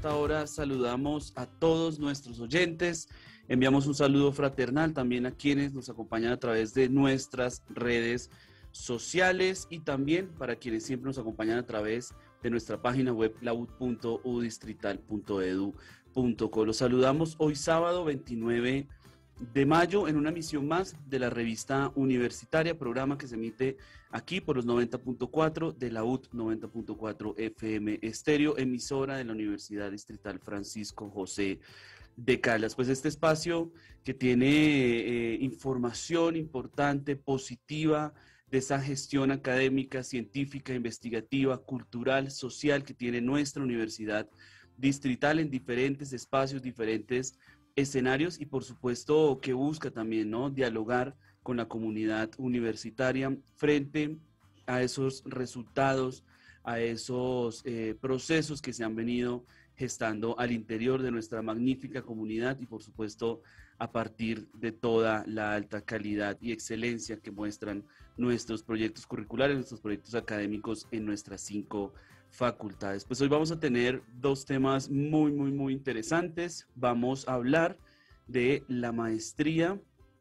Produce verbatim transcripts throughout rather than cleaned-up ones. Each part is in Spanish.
esta hora saludamos a todos nuestros oyentes, enviamos un saludo fraternal también a quienes nos acompañan a través de nuestras redes sociales y también para quienes siempre nos acompañan a través de nuestra página web la u d punto u distrital punto e d u punto co. Los saludamos hoy sábado veintinueve de mayo en una emisión más de la revista universitaria, programa que se emite aquí por los noventa punto cuatro de la U D noventa punto cuatro F M Estéreo, emisora de la Universidad Distrital Francisco José de Caldas. Pues este espacio que tiene eh, información importante, positiva, de esa gestión académica, científica, investigativa, cultural, social que tiene nuestra Universidad Distrital en diferentes espacios, diferentes escenarios y por supuesto que busca también, ¿no?, dialogar con la comunidad universitaria frente a esos resultados, a esos eh, procesos que se han venido gestando al interior de nuestra magnífica comunidad y por supuesto a partir de toda la alta calidad y excelencia que muestran nuestros proyectos curriculares, nuestros proyectos académicos en nuestras cinco facultades. Pues hoy vamos a tener dos temas muy, muy, muy interesantes. Vamos a hablar de la maestría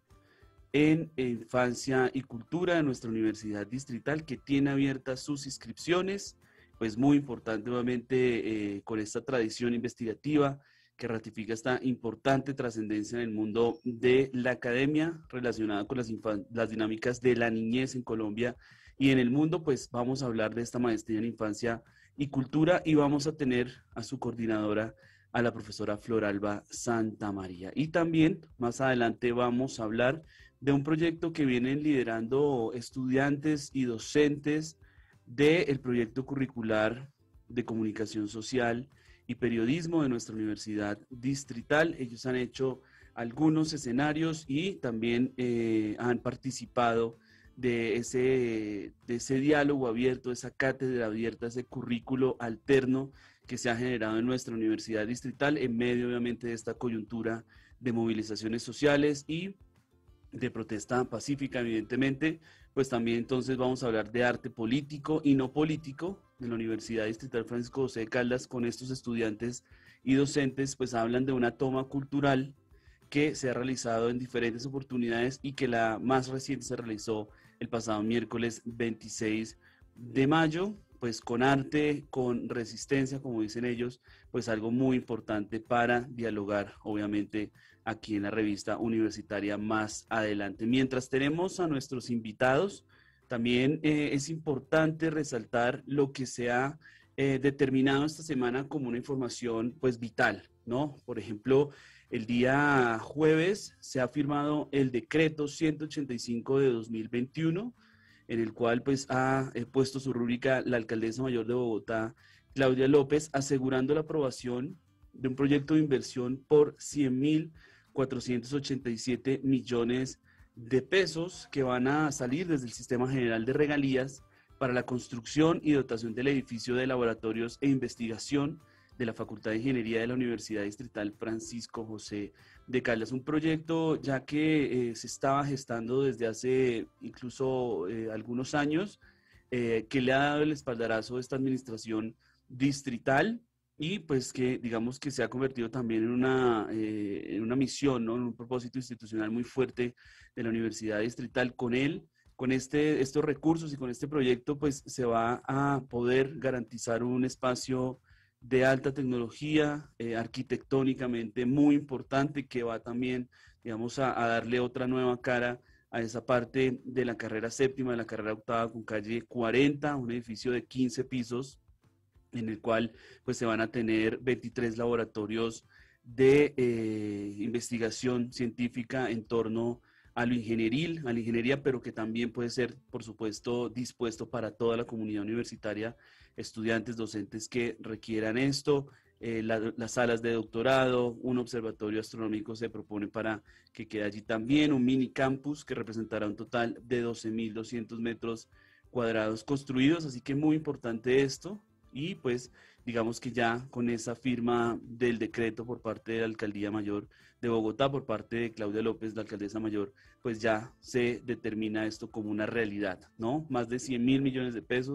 en Infancia y Cultura de nuestra Universidad Distrital, que tiene abiertas sus inscripciones. Pues muy importante nuevamente eh, con esta tradición investigativa que ratifica esta importante trascendencia en el mundo de la academia relacionada con las, las dinámicas de la niñez en Colombia y en el mundo. Pues vamos a hablar de esta maestría en Infancia y Cultura y vamos a tener a su coordinadora, a la profesora Floralba Santamaría. Y también más adelante vamos a hablar de un proyecto que vienen liderando estudiantes y docentes del proyecto curricular de comunicación social y periodismo de nuestra Universidad Distrital. Ellos han hecho algunos escenarios y también eh, han participado de ese, de ese diálogo abierto, esa cátedra abierta, ese currículo alterno que se ha generado en nuestra Universidad Distrital en medio obviamente de esta coyuntura de movilizaciones sociales y de protesta pacífica, evidentemente. Pues también entonces vamos a hablar de arte político y no político de la Universidad Distrital Francisco José de Caldas. Con estos estudiantes y docentes pues hablan de una toma cultural que se ha realizado en diferentes oportunidades y que la más reciente se realizó el pasado miércoles veintiséis de mayo, pues con arte, con resistencia, como dicen ellos, pues algo muy importante para dialogar, obviamente, aquí en la revista universitaria más adelante. Mientras tenemos a nuestros invitados, también eh, es importante resaltar lo que se ha eh, determinado esta semana como una información, pues, vital, ¿no? Por ejemplo, el día jueves se ha firmado el decreto ciento ochenta y cinco de dos mil veintiuno, en el cual pues ha eh, puesto su rúbrica la alcaldesa mayor de Bogotá, Claudia López, asegurando la aprobación de un proyecto de inversión por cien mil cuatrocientos ochenta y siete millones de pesos que van a salir desde el Sistema General de Regalías para la construcción y dotación del edificio de laboratorios e investigación de la Facultad de Ingeniería de la Universidad Distrital Francisco José de Caldas. Un proyecto ya que eh, se estaba gestando desde hace incluso eh, algunos años, eh, que le ha dado el espaldarazo a esta administración distrital y pues que digamos que se ha convertido también en una, eh, en una misión, ¿no?, en un propósito institucional muy fuerte de la Universidad Distrital. Con él, con este, estos recursos y con este proyecto pues se va a poder garantizar un espacio de alta tecnología, eh, arquitectónicamente muy importante, que va también, digamos, a, a darle otra nueva cara a esa parte de la carrera séptima, de la carrera octava con calle cuarenta, un edificio de quince pisos, en el cual pues se van a tener veintitrés laboratorios de eh, investigación científica en torno a lo ingenieril, a la ingeniería, pero que también puede ser, por supuesto, dispuesto para toda la comunidad universitaria, estudiantes, docentes que requieran esto. Eh, la, las salas de doctorado, un observatorio astronómico se propone para que quede allí también, un mini campus que representará un total de doce mil doscientos metros cuadrados construidos, así que muy importante esto. Y pues digamos que ya con esa firma del decreto por parte de la Alcaldía Mayor de Bogotá, por parte de Claudia López, la alcaldesa mayor, pues ya se determina esto como una realidad, ¿no? Más de cien mil millones de pesos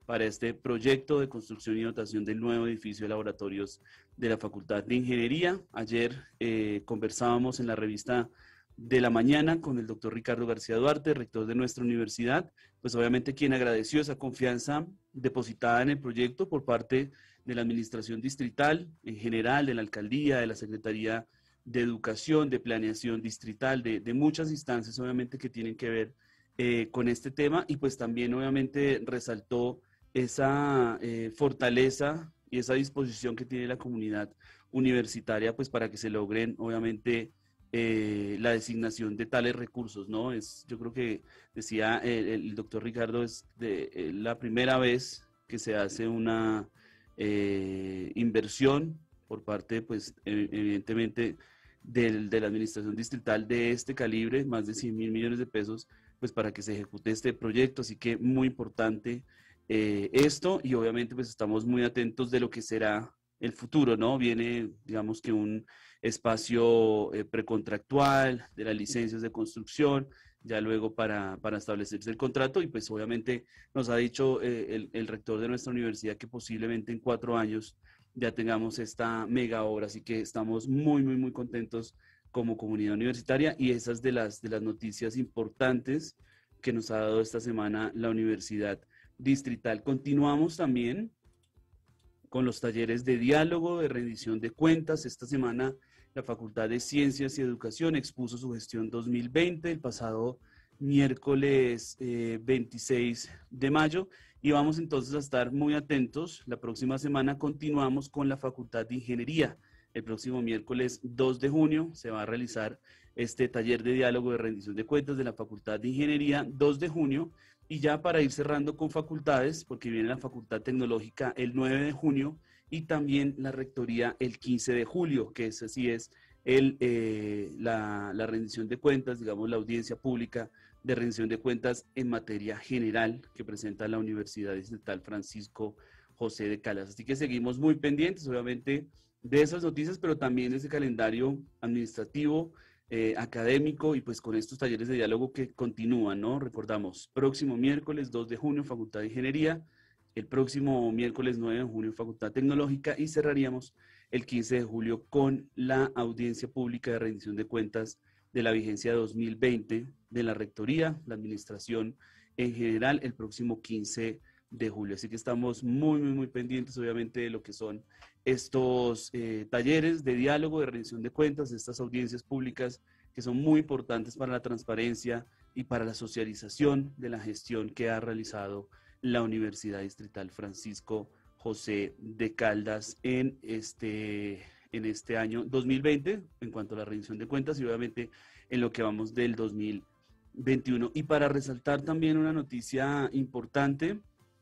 para este proyecto de construcción y dotación del nuevo edificio de laboratorios de la Facultad de Ingeniería. Ayer eh, conversábamos en la revista de la mañana con el doctor Ricardo García Duarte, rector de nuestra universidad, pues obviamente quien agradeció esa confianza depositada en el proyecto por parte de la administración distrital en general, de la alcaldía, de la Secretaría de Educación, de Planeación Distrital, de, de muchas instancias obviamente que tienen que ver eh, con este tema, y pues también obviamente resaltó esa eh, fortaleza y esa disposición que tiene la comunidad universitaria pues para que se logren obviamente eh, la designación de tales recursos, ¿no? Es, yo creo que decía el, el doctor Ricardo, es de, eh, la primera vez que se hace una eh, inversión por parte, pues, evidentemente, del, de la administración distrital de este calibre, más de cien mil millones de pesos, pues, para que se ejecute este proyecto. Así que muy importante eh, esto, y obviamente, pues, estamos muy atentos de lo que será el futuro, ¿no? Viene, digamos que un espacio eh, precontractual de las licencias de construcción, ya luego para, para establecerse el contrato, y pues obviamente nos ha dicho eh, el, el rector de nuestra universidad que posiblemente en cuatro años ya tengamos esta mega obra, así que estamos muy, muy, muy contentos como comunidad universitaria, y esas de las, de las noticias importantes que nos ha dado esta semana la Universidad Distrital. Continuamos también con los talleres de diálogo, de rendición de cuentas. Esta semana la Facultad de Ciencias y Educación expuso su gestión dos mil veinte el pasado miércoles eh, veintiséis de mayo, y vamos entonces a estar muy atentos. La próxima semana continuamos con la Facultad de Ingeniería. El próximo miércoles dos de junio se va a realizar este taller de diálogo de rendición de cuentas de la Facultad de Ingeniería, dos de junio, y ya para ir cerrando con facultades, porque viene la Facultad Tecnológica el nueve de junio y también la Rectoría el quince de julio, que es así es el, eh, la, la rendición de cuentas, digamos la audiencia pública de rendición de cuentas en materia general que presenta la Universidad Distrital Francisco José de Caldas. Así que seguimos muy pendientes, obviamente, de esas noticias, pero también de ese calendario administrativo, eh, académico, y pues con estos talleres de diálogo que continúan, ¿no? Recordamos, próximo miércoles dos de junio, Facultad de Ingeniería, el próximo miércoles nueve de junio, Facultad Tecnológica, y cerraríamos el quince de julio con la audiencia pública de rendición de cuentas de la vigencia dos mil veinte de la Rectoría, la Administración en general, el próximo quince de julio. Así que estamos muy, muy, muy pendientes, obviamente, de lo que son estos eh, talleres de diálogo, de rendición de cuentas, estas audiencias públicas que son muy importantes para la transparencia y para la socialización de la gestión que ha realizado la Universidad Distrital Francisco José de Caldas en este, en este año dos mil veinte, en cuanto a la rendición de cuentas, y obviamente en lo que vamos del dos mil veintiuno. Y para resaltar también una noticia importante,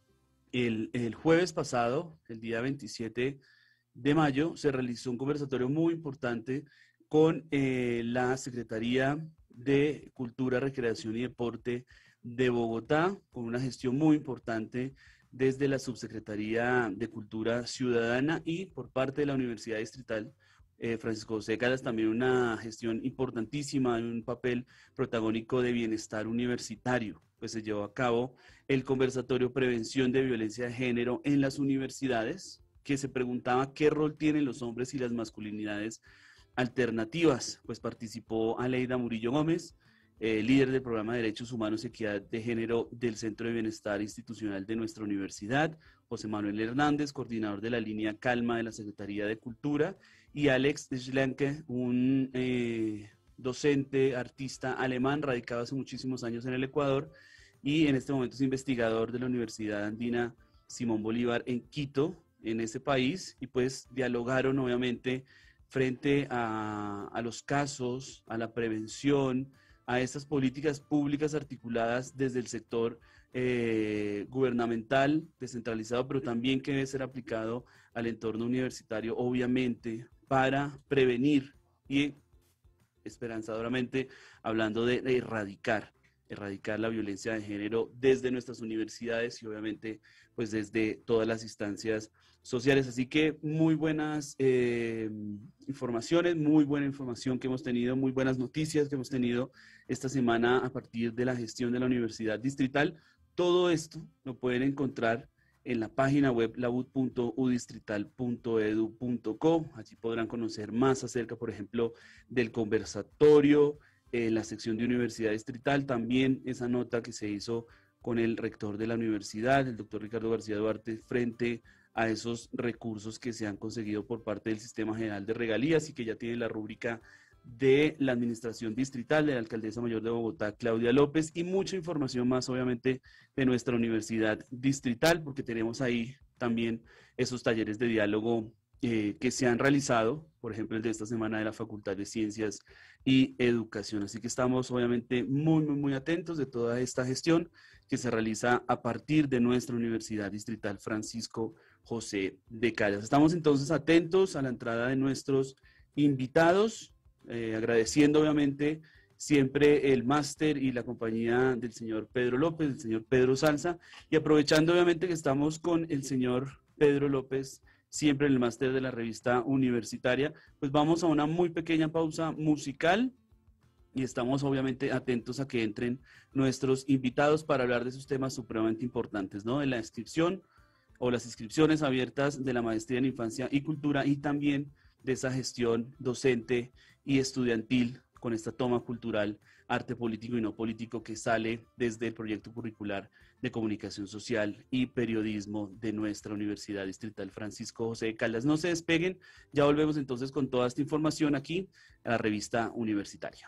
el, el jueves pasado, el día veintisiete de mayo, se realizó un conversatorio muy importante con eh, la Secretaría de Cultura, Recreación y Deporte de Bogotá, con una gestión muy importante desde la Subsecretaría de Cultura Ciudadana, y por parte de la Universidad Distrital eh, Francisco José de Caldas también una gestión importantísima, un papel protagónico de bienestar universitario. Pues se llevó a cabo el conversatorio Prevención de Violencia de Género en las universidades, que se preguntaba qué rol tienen los hombres y las masculinidades alternativas. Pues participó Aleida Murillo Gómez, eh, líder del programa de Derechos Humanos y Equidad de Género del Centro de Bienestar Institucional de nuestra universidad, José Manuel Hernández, coordinador de la línea Calma de la Secretaría de Cultura, y Alex Schlenke, un eh, docente, artista alemán, radicado hace muchísimos años en el Ecuador, y en este momento es investigador de la Universidad Andina Simón Bolívar en Quito, en ese país, y pues dialogaron obviamente frente a, a los casos, a la prevención, a estas políticas públicas articuladas desde el sector eh, gubernamental, descentralizado, pero también que debe ser aplicado al entorno universitario, obviamente, para prevenir y, esperanzadoramente, hablando de, de erradicar, erradicar la violencia de género desde nuestras universidades y obviamente pues desde todas las instancias sociales. Así que muy buenas eh, informaciones, muy buena información que hemos tenido, muy buenas noticias que hemos tenido esta semana a partir de la gestión de la Universidad Distrital. Todo esto lo pueden encontrar en la página web labut punto u distrital punto edu punto co. Allí podrán conocer más acerca, por ejemplo, del conversatorio, en la sección de Universidad Distrital, también esa nota que se hizo con el rector de la universidad, el doctor Ricardo García Duarte, frente a esos recursos que se han conseguido por parte del Sistema General de Regalías y que ya tiene la rúbrica de la Administración Distrital, de la Alcaldesa Mayor de Bogotá, Claudia López, y mucha información más, obviamente, de nuestra Universidad Distrital, porque tenemos ahí también esos talleres de diálogo eh, que se han realizado, por ejemplo, el de esta semana de la Facultad de Ciencias y Educación. Así que estamos, obviamente, muy, muy, muy atentos de toda esta gestión que se realiza a partir de nuestra Universidad Distrital Francisco José de Caldas. Estamos entonces atentos a la entrada de nuestros invitados, eh, agradeciendo obviamente siempre el máster y la compañía del señor Pedro López, del señor Pedro Salsa, y aprovechando obviamente que estamos con el señor Pedro López, siempre en el máster de la revista universitaria, pues vamos a una muy pequeña pausa musical y estamos obviamente atentos a que entren nuestros invitados para hablar de esos temas supremamente importantes, ¿no? De la inscripción o las inscripciones abiertas de la maestría en infancia y cultura y también de esa gestión docente y estudiantil con esta toma cultural, arte político y no político que sale desde el proyecto curricular de comunicación social y periodismo de nuestra Universidad Distrital Francisco José de Caldas. No se despeguen, ya volvemos entonces con toda esta información aquí a la revista universitaria.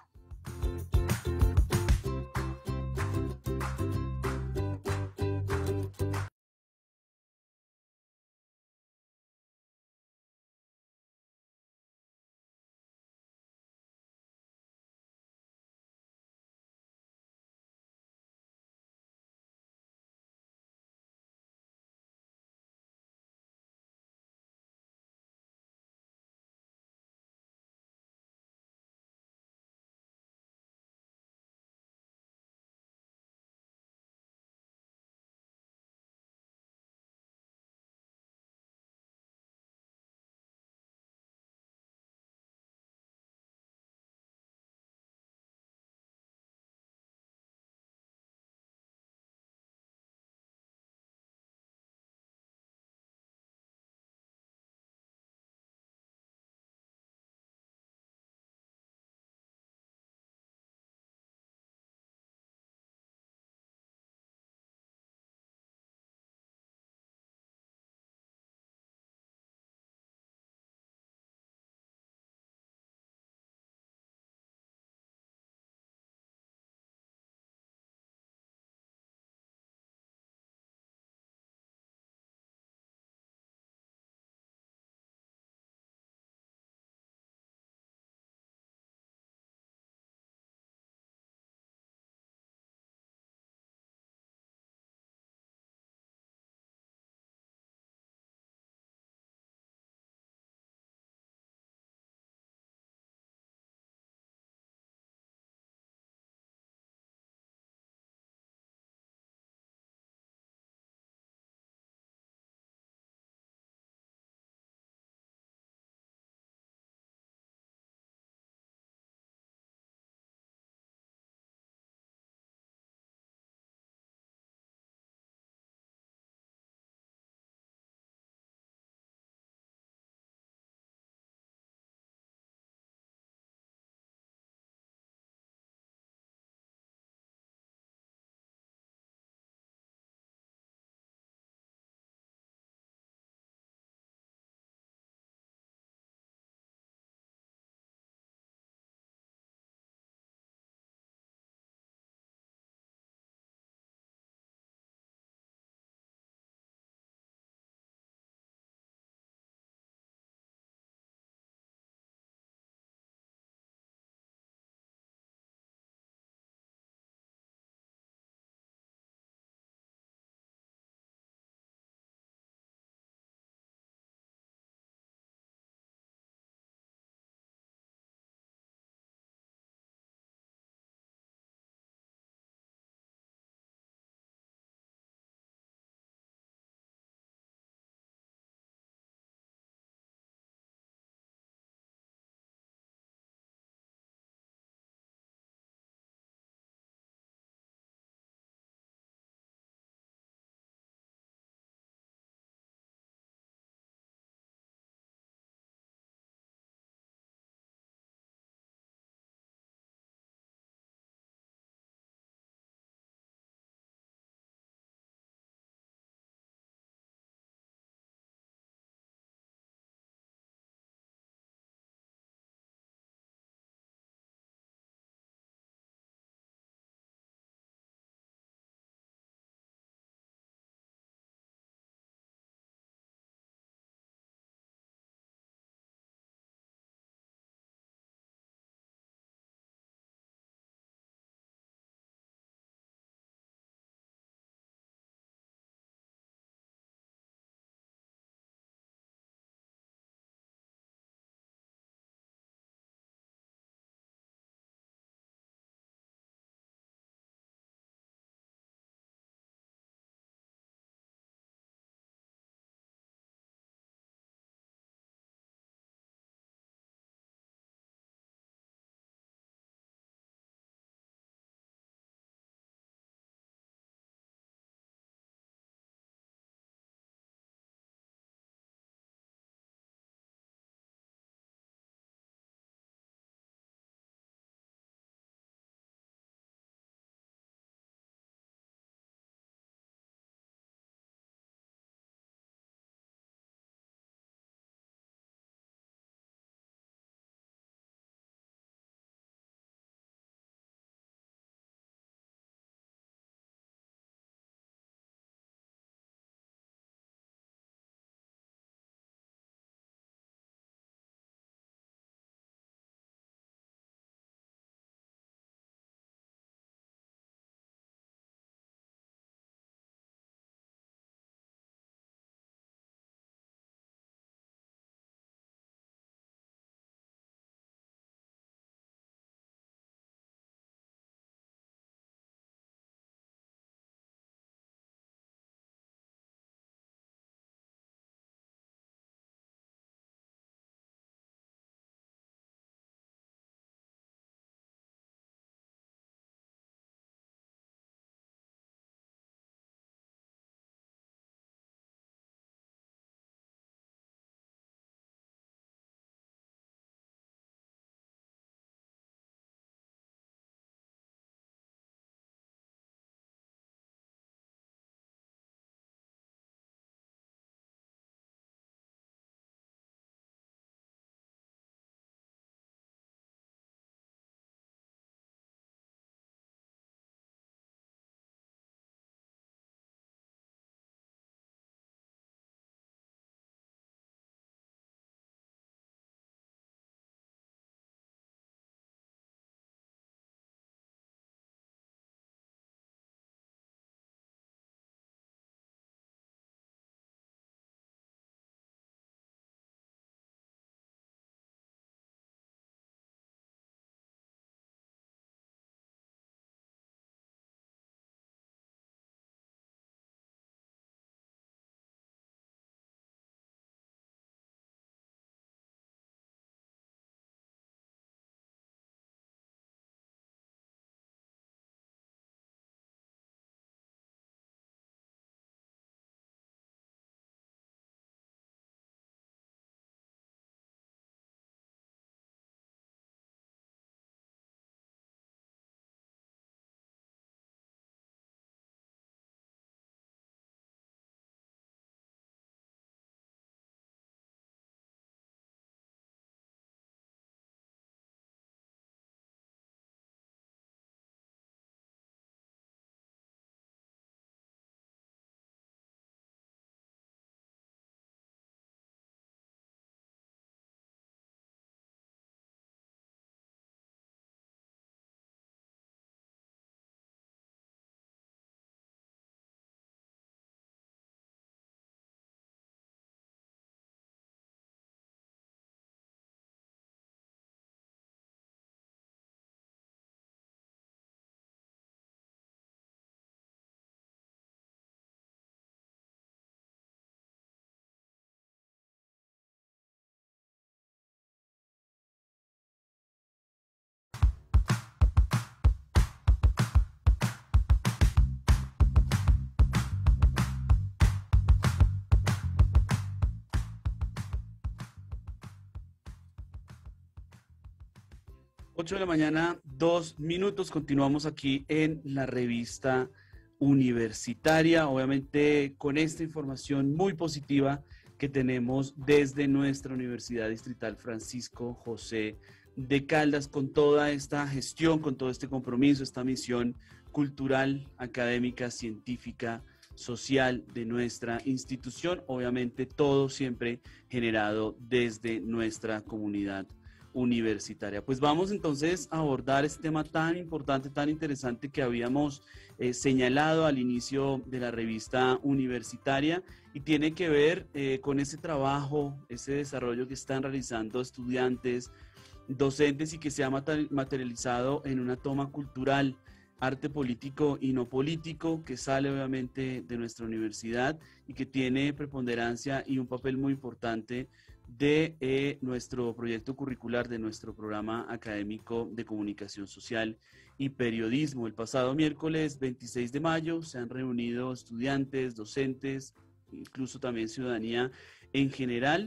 ocho de la mañana, dos minutos. Continuamos aquí en la revista universitaria, obviamente con esta información muy positiva que tenemos desde nuestra Universidad Distrital Francisco José de Caldas, con toda esta gestión, con todo este compromiso, esta misión cultural, académica, científica, social de nuestra institución, obviamente todo siempre generado desde nuestra comunidad universitaria. Pues vamos entonces a abordar este tema tan importante, tan interesante que habíamos eh, señalado al inicio de la revista universitaria, y tiene que ver eh, con ese trabajo, ese desarrollo que están realizando estudiantes, docentes, y que se ha materializado en una toma cultural, arte político y no político, que sale obviamente de nuestra universidad y que tiene preponderancia y un papel muy importante de eh, nuestro proyecto curricular, de nuestro programa académico de comunicación social y periodismo. El pasado miércoles veintiséis de mayo se han reunido estudiantes, docentes, incluso también ciudadanía en general,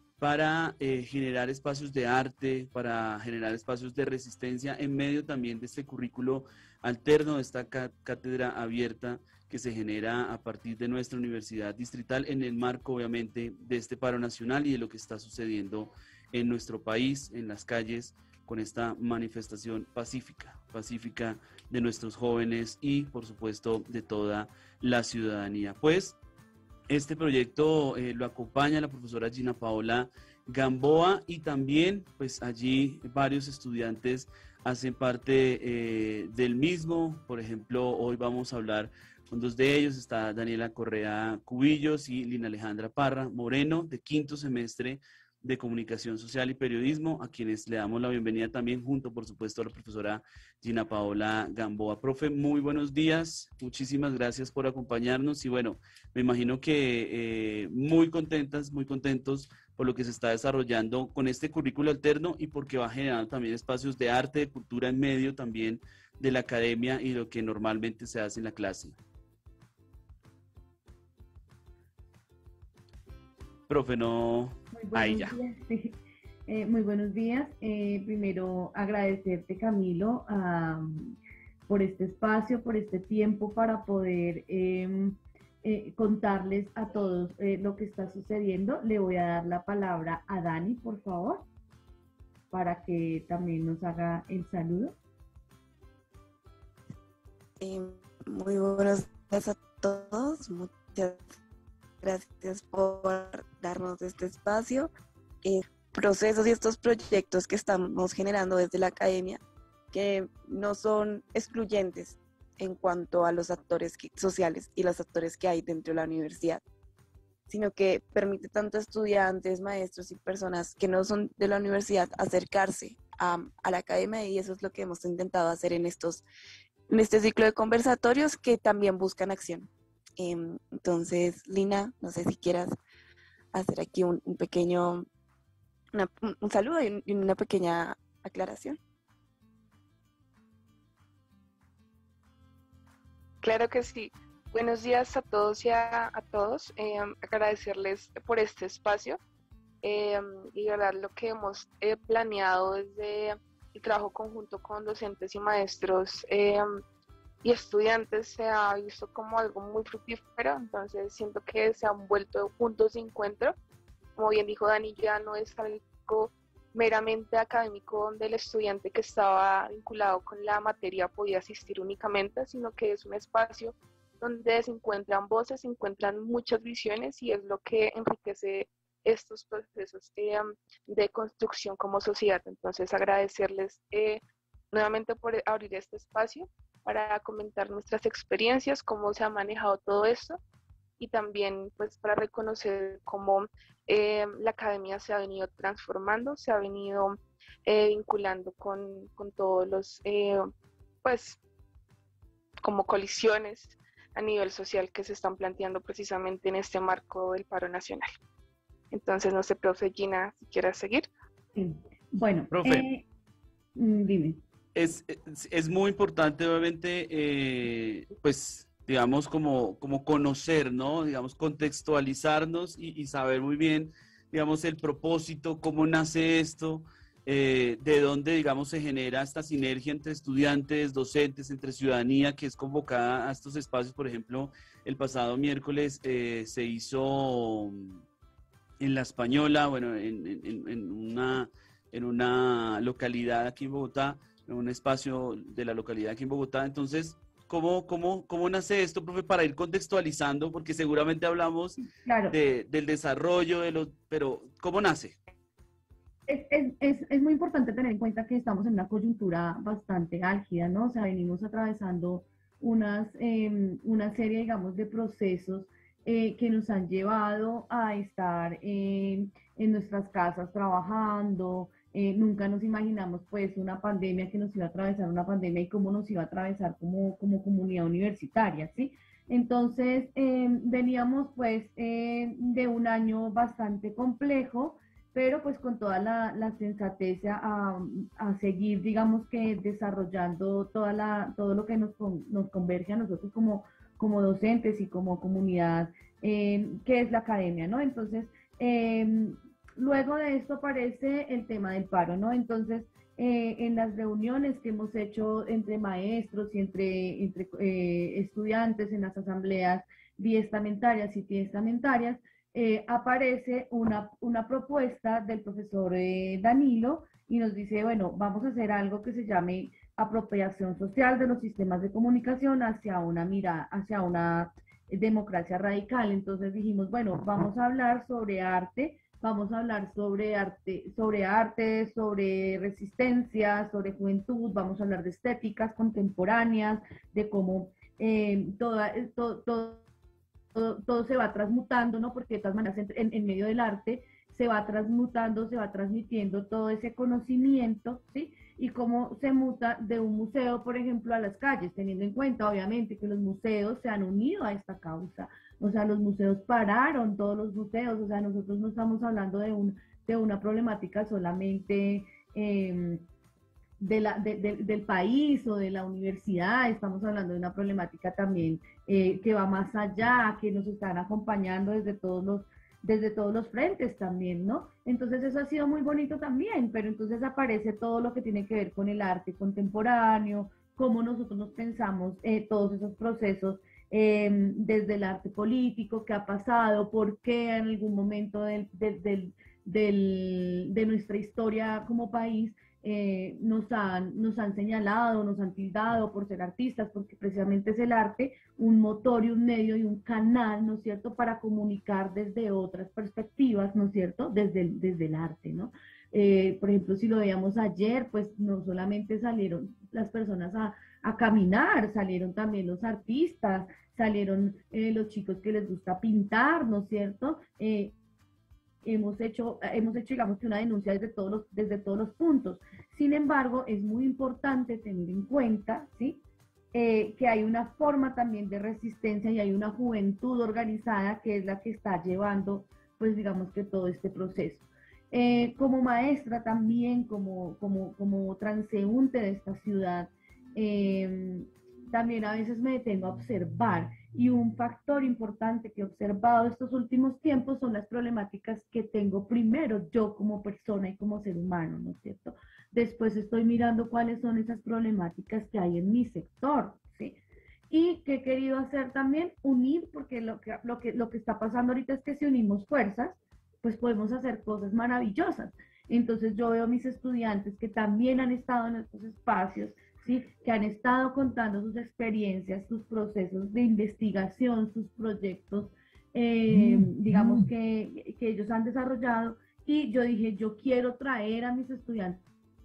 para eh, generar espacios de arte, para generar espacios de resistencia en medio también de este currículo alterno, de esta cátedra abierta que se genera a partir de nuestra universidad distrital en el marco obviamente de este paro nacional y de lo que está sucediendo en nuestro país, en las calles, con esta manifestación pacífica, pacífica de nuestros jóvenes y por supuesto de toda la ciudadanía. Pues este proyecto eh, lo acompaña la profesora Gina Paola Gamboa, y también pues allí varios estudiantes hacen parte eh, del mismo. Por ejemplo, hoy vamos a hablar con dos de ellos. Está Daniela Correa Cubillos y Lina Alejandra Parra Moreno, de quinto semestre de Comunicación Social y Periodismo, a quienes le damos la bienvenida también, junto por supuesto a la profesora Gina Paola Gamboa. Profe, muy buenos días, muchísimas gracias por acompañarnos, y bueno, me imagino que eh, muy contentas, muy contentos por lo que se está desarrollando con este currículo alterno, y porque va generando también espacios de arte, de cultura en medio también de la academia y lo que normalmente se hace en la clase. Profe, no... Ahí ya. Días, sí. eh, muy buenos días. Eh, primero, agradecerte, Camilo, um, por este espacio, por este tiempo para poder eh, eh, contarles a todos eh, lo que está sucediendo. Le voy a dar la palabra a Dani, por favor, para que también nos haga el saludo. Eh, muy buenos días a todos. Muchas gracias por darnos este espacio. Eh, procesos y estos proyectos que estamos generando desde la academia, que no son excluyentes en cuanto a los actores que, sociales y los actores que hay dentro de la universidad, sino que permite tanto a estudiantes, maestros y personas que no son de la universidad acercarse a, a la academia, y eso es lo que hemos intentado hacer en, estos, en este ciclo de conversatorios que también buscan acción. Entonces, Lina, no sé si quieras hacer aquí un, un pequeño, una, un saludo y, un, y una pequeña aclaración. Claro que sí. Buenos días a todos y a, a todos. Eh, agradecerles por este espacio eh, y verdad lo que hemos eh, planeado desde el trabajo conjunto con docentes y maestros eh, y estudiantes se ha visto como algo muy fructífero. Entonces siento que se han vuelto puntos de encuentro. Como bien dijo Dani, ya no es algo meramente académico donde el estudiante que estaba vinculado con la materia podía asistir únicamente, sino que es un espacio donde se encuentran voces, se encuentran muchas visiones, y es lo que enriquece estos procesos de, de construcción como sociedad. Entonces agradecerles eh, nuevamente por abrir este espacio para comentar nuestras experiencias, cómo se ha manejado todo esto, y también pues para reconocer cómo eh, la academia se ha venido transformando, se ha venido eh, vinculando con, con todos los, eh, pues, como colisiones a nivel social que se están planteando precisamente en este marco del paro nacional. Entonces, no sé, profe Gina, si quieres seguir. Sí. Bueno, profe, eh, dime. Es, es, es muy importante, obviamente, eh, pues, digamos, como, como conocer, ¿no? Digamos, contextualizarnos y, y saber muy bien, digamos, el propósito, cómo nace esto, eh, de dónde, digamos, se genera esta sinergia entre estudiantes, docentes, entre ciudadanía, que es convocada a estos espacios. Por ejemplo, el pasado miércoles eh, se hizo en La Española, bueno, en, en, en, una, en una localidad aquí en Bogotá, en un espacio de la localidad aquí en Bogotá. Entonces, ¿cómo, cómo, cómo nace esto, profe, para ir contextualizando? Porque seguramente hablamos Claro. de, del desarrollo, de los, pero ¿cómo nace? Es, es, es, es muy importante tener en cuenta que estamos en una coyuntura bastante álgida, ¿no? O sea, venimos atravesando unas, eh, una serie, digamos, de procesos eh, que nos han llevado a estar eh, en nuestras casas trabajando. Eh, nunca nos imaginamos, pues, una pandemia, que nos iba a atravesar una pandemia y cómo nos iba a atravesar como, como comunidad universitaria, ¿sí? Entonces, eh, veníamos, pues, eh, de un año bastante complejo, pero pues con toda la, la sensatez a, a, seguir, digamos que desarrollando toda la, todo lo que nos, nos converge a nosotros como, como docentes y como comunidad, eh, que es la academia, ¿no? Entonces, eh, luego de esto aparece el tema del paro, ¿no? Entonces, eh, en las reuniones que hemos hecho entre maestros y entre, entre eh, estudiantes, en las asambleas biestamentarias y triestamentarias, Eh, aparece una, una propuesta del profesor eh, Danilo y nos dice, bueno, vamos a hacer algo que se llame apropiación social de los sistemas de comunicación hacia una mirada, hacia una democracia radical. Entonces dijimos, bueno, vamos a hablar sobre arte, vamos a hablar sobre arte, sobre arte, sobre resistencia, sobre juventud, vamos a hablar de estéticas contemporáneas, de cómo eh, toda, todo, todo Todo, todo se va transmutando, ¿no? Porque de todas maneras en, en, en medio del arte se va transmutando, se va transmitiendo todo ese conocimiento, ¿sí? Y cómo se muta de un museo, por ejemplo, a las calles, teniendo en cuenta, obviamente, que los museos se han unido a esta causa. O sea, los museos pararon, todos los museos, o sea, nosotros no estamos hablando de, un, de una problemática solamente eh, de la, de, de, del país o de la universidad, estamos hablando de una problemática también eh, que va más allá, que nos están acompañando desde todos los desde todos los frentes también, ¿no? Entonces eso ha sido muy bonito también, pero entonces aparece todo lo que tiene que ver con el arte contemporáneo, cómo nosotros nos pensamos eh, todos esos procesos eh, desde el arte político, qué ha pasado, por qué en algún momento del, del, del, del, de nuestra historia como país Eh, nos, han, nos han señalado, nos han tildado por ser artistas, porque precisamente es el arte un motor y un medio y un canal, ¿no es cierto?, para comunicar desde otras perspectivas, ¿no es cierto?, desde el, desde el arte, ¿no? Eh, por ejemplo, si lo veíamos ayer, pues no solamente salieron las personas a, a caminar, salieron también los artistas, salieron eh, los chicos que les gusta pintar, ¿no es cierto?, eh, hemos hecho, hemos hecho, digamos que una denuncia desde todos los, desde todos los puntos. Sin embargo, es muy importante tener en cuenta, ¿sí?, eh, que hay una forma también de resistencia y hay una juventud organizada que es la que está llevando, pues digamos que todo este proceso. Eh, como maestra también, como, como, como transeúnte de esta ciudad, eh, también a veces me detengo a observar, y un factor importante que he observado estos últimos tiempos son las problemáticas que tengo primero yo como persona y como ser humano, ¿no es cierto? Después estoy mirando cuáles son esas problemáticas que hay en mi sector, ¿sí? Y que he querido hacer también, unir, porque lo que, lo que, lo que está pasando ahorita es que si unimos fuerzas, pues podemos hacer cosas maravillosas. Entonces yo veo a mis estudiantes que también han estado en estos espacios, ¿sí?, que han estado contando sus experiencias, sus procesos de investigación, sus proyectos, eh, mm, digamos, mm. que, que ellos han desarrollado, y yo dije, yo quiero traer a mis estudiantes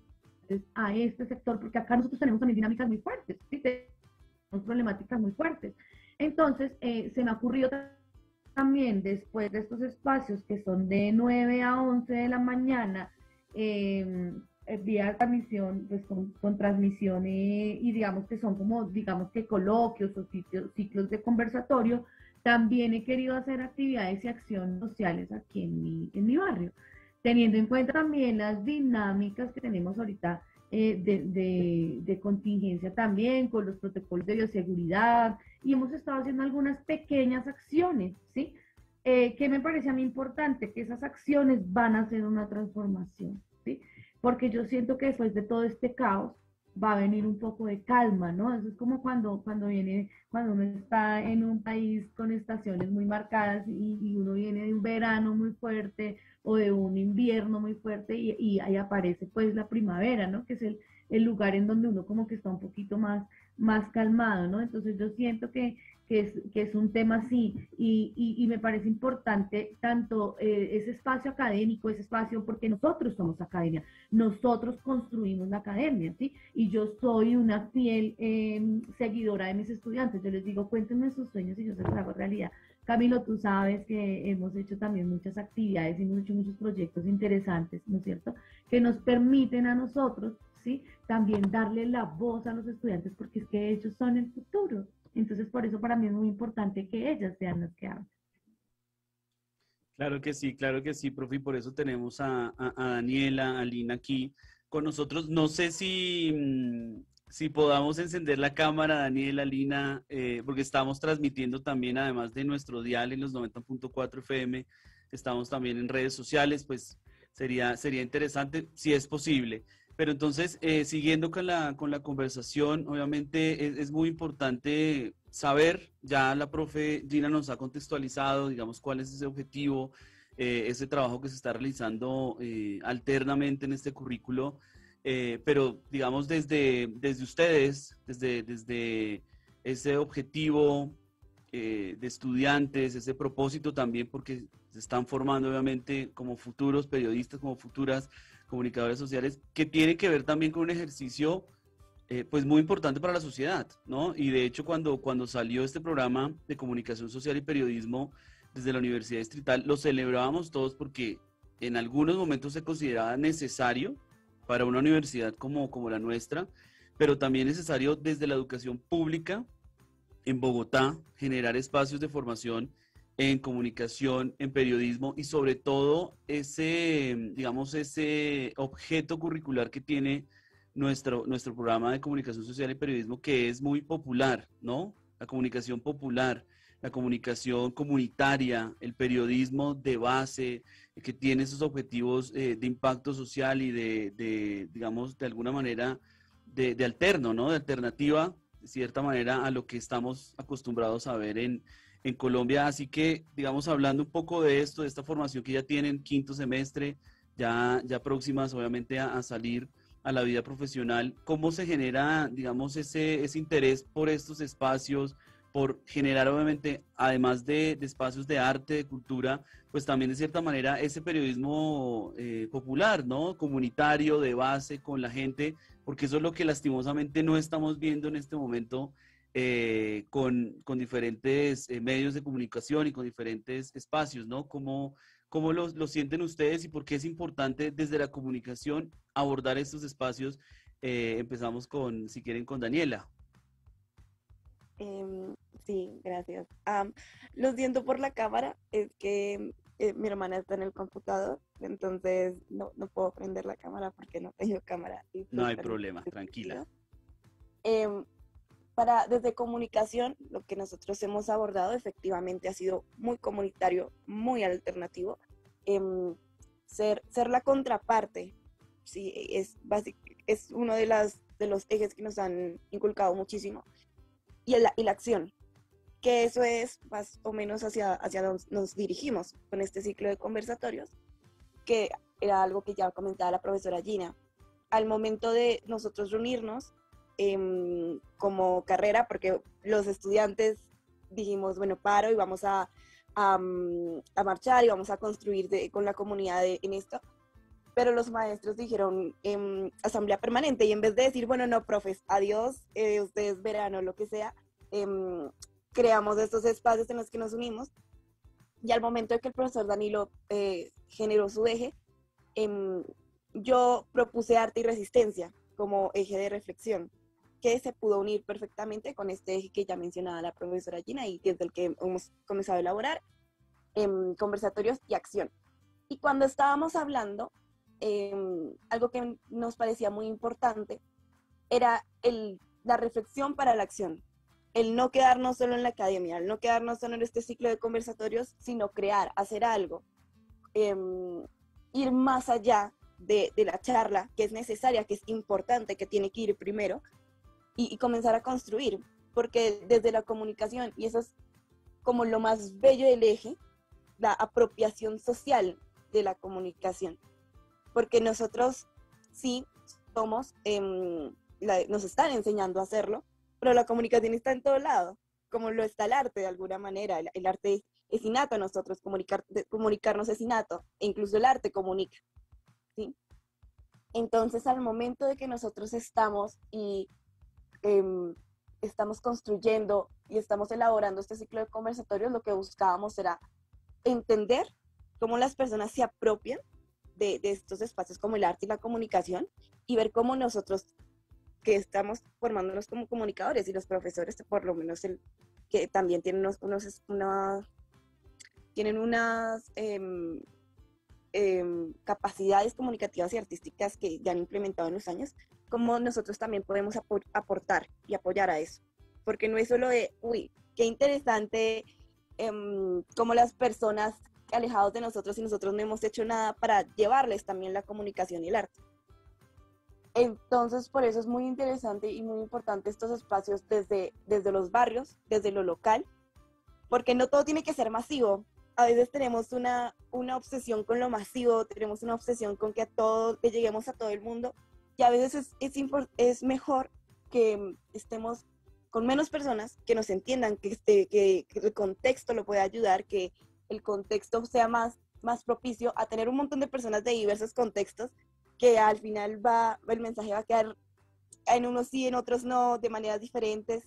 a este sector, porque acá nosotros tenemos también dinámicas muy fuertes, ¿sí?, tenemos problemáticas muy fuertes. Entonces, eh, se me ocurrió también, después de estos espacios que son de nueve a once de la mañana, eh, vía transmisión, pues con, con transmisión eh, y digamos que son como, digamos que coloquios o sitios, ciclos de conversatorio, también he querido hacer actividades y acciones sociales aquí en mi, en mi barrio, teniendo en cuenta también las dinámicas que tenemos ahorita eh, de, de, de contingencia también, con los protocolos de bioseguridad, y hemos estado haciendo algunas pequeñas acciones, ¿sí? Eh, que me parece a mí importante, que esas acciones van a hacer una transformación, ¿sí? porque yo siento que después de todo este caos va a venir un poco de calma, ¿no? Eso es como cuando, cuando viene, cuando uno está en un país con estaciones muy marcadas y, y uno viene de un verano muy fuerte o de un invierno muy fuerte y, y ahí aparece pues la primavera, ¿no? Que es el, el lugar en donde uno como que está un poquito más, más calmado, ¿no? Entonces yo siento que, que, es, que es un tema así y, y, y me parece importante tanto eh, ese espacio académico, ese espacio, porque nosotros somos academia, nosotros construimos la academia, ¿sí? Y yo soy una fiel eh, seguidora de mis estudiantes, yo les digo, cuéntenme sus sueños y yo se los hago realidad. Camilo, tú sabes que hemos hecho también muchas actividades y hemos hecho muchos proyectos interesantes, ¿no es cierto?, que nos permiten a nosotros, ¿sí?, también darle la voz a los estudiantes, porque es que ellos son el futuro. Entonces, por eso para mí es muy importante que ellas sean las que hablen. Claro que sí, claro que sí, profe, y por eso tenemos a, a, a Daniela, a Lina aquí con nosotros. No sé si, mm, si podamos encender la cámara, Daniela, Lina, eh, porque estamos transmitiendo también, además de nuestro dial en los noventa punto cuatro F M, estamos también en redes sociales, pues sería, sería interesante, si es posible. Pero entonces, eh, siguiendo con la, con la conversación, obviamente es, es muy importante saber, ya la profe Gina nos ha contextualizado, digamos, cuál es ese objetivo, eh, ese trabajo que se está realizando eh, alternamente en este currículo, eh, pero digamos desde, desde ustedes, desde, desde ese objetivo eh, de estudiantes, ese propósito también, porque se están formando obviamente como futuros periodistas, como futuras comunicadores sociales, que tiene que ver también con un ejercicio eh, pues muy importante para la sociedad, ¿no? Y de hecho cuando, cuando salió este programa de comunicación social y periodismo desde la Universidad Distrital, lo celebrábamos todos porque en algunos momentos se consideraba necesario para una universidad como, como la nuestra, pero también necesario desde la educación pública en Bogotá, generar espacios de formación en comunicación, en periodismo y sobre todo ese, digamos, ese objeto curricular que tiene nuestro, nuestro programa de comunicación social y periodismo, que es muy popular, ¿no? La comunicación popular, la comunicación comunitaria, el periodismo de base, que tiene esos objetivos eh, de impacto social y de, de, digamos, de alguna manera, de, de alterno, ¿no? De alternativa, de cierta manera, a lo que estamos acostumbrados a ver en, en Colombia. Así que, digamos, hablando un poco de esto, de esta formación que ya tienen quinto semestre, ya, ya próximas obviamente a, a salir a la vida profesional, ¿cómo se genera, digamos, ese, ese interés por estos espacios, por generar obviamente, además de, de espacios de arte, de cultura, pues también de cierta manera ese periodismo eh, popular, ¿no? Comunitario, de base, con la gente, porque eso es lo que lastimosamente no estamos viendo en este momento eh, con, con diferentes eh, medios de comunicación y con diferentes espacios, ¿no? ¿Cómo, cómo lo, lo sienten ustedes y por qué es importante desde la comunicación abordar estos espacios? Eh, empezamos con, si quieren, con Daniela. Eh, sí, gracias. Um, lo siento por la cámara, es que eh, mi hermana está en el computador, entonces no, no puedo prender la cámara porque no tengo cámara. Y no hay problema, tranquila. Eh, para, desde comunicación, lo que nosotros hemos abordado efectivamente ha sido muy comunitario, muy alternativo. Eh, ser, ser la contraparte, sí, es, basic, es uno de, las, de los ejes que nos han inculcado muchísimo. Y la, y la acción, que eso es más o menos hacia, hacia donde nos dirigimos con este ciclo de conversatorios, que era algo que ya comentaba la profesora Gina. Al momento de nosotros reunirnos eh, como carrera, porque los estudiantes dijimos, bueno, paro y vamos a, a, a marchar y vamos a construir de, con la comunidad de, en esto, pero los maestros dijeron eh, asamblea permanente, y en vez de decir, bueno, no, profes, adiós, eh, ustedes verán o lo que sea, eh, creamos estos espacios en los que nos unimos, y al momento de que el profesor Danilo eh, generó su eje, eh, yo propuse arte y resistencia como eje de reflexión, que se pudo unir perfectamente con este eje que ya mencionaba la profesora Gina y desde el que hemos comenzado a elaborar, eh, conversatorios y acción. Y cuando estábamos hablando, Eh, algo que nos parecía muy importante era el, la reflexión para la acción, el no quedarnos solo en la academia, el no quedarnos solo en este ciclo de conversatorios, sino crear, hacer algo, eh, ir más allá de, de la charla, que es necesaria, que es importante, que tiene que ir primero, y, y comenzar a construir, porque desde la comunicación, y eso es como lo más bello del eje, la apropiación social de la comunicación, porque nosotros sí somos, eh, la, nos están enseñando a hacerlo, pero la comunicación está en todo lado, como lo está el arte de alguna manera. El, el arte es, es innato a nosotros, comunicar, de, comunicarnos es innato, e incluso el arte comunica, ¿sí? Entonces, al momento de que nosotros estamos y eh, estamos construyendo y estamos elaborando este ciclo de conversatorios, lo que buscábamos era entender cómo las personas se apropian de, de estos espacios como el arte y la comunicación, y ver cómo nosotros, que estamos formándonos como comunicadores, y los profesores, por lo menos el, que también tienen unos, unos una, tienen unas eh, eh, capacidades comunicativas y artísticas que ya han implementado en los años, cómo nosotros también podemos ap- aportar y apoyar a eso, porque no es solo de, uy, qué interesante eh, cómo las personas alejados de nosotros y nosotros no hemos hecho nada para llevarles también la comunicación y el arte. Entonces, por eso es muy interesante y muy importante estos espacios desde, desde los barrios, desde lo local, porque no todo tiene que ser masivo. A veces tenemos una, una obsesión con lo masivo, tenemos una obsesión con que a todo, que lleguemos a todo el mundo, y a veces es, es, es mejor que estemos con menos personas, que nos entiendan, que, este, que, que el contexto lo pueda ayudar, que el contexto sea más, más propicio a tener un montón de personas de diversos contextos, que al final va, el mensaje va a quedar en unos sí, en otros no, de maneras diferentes.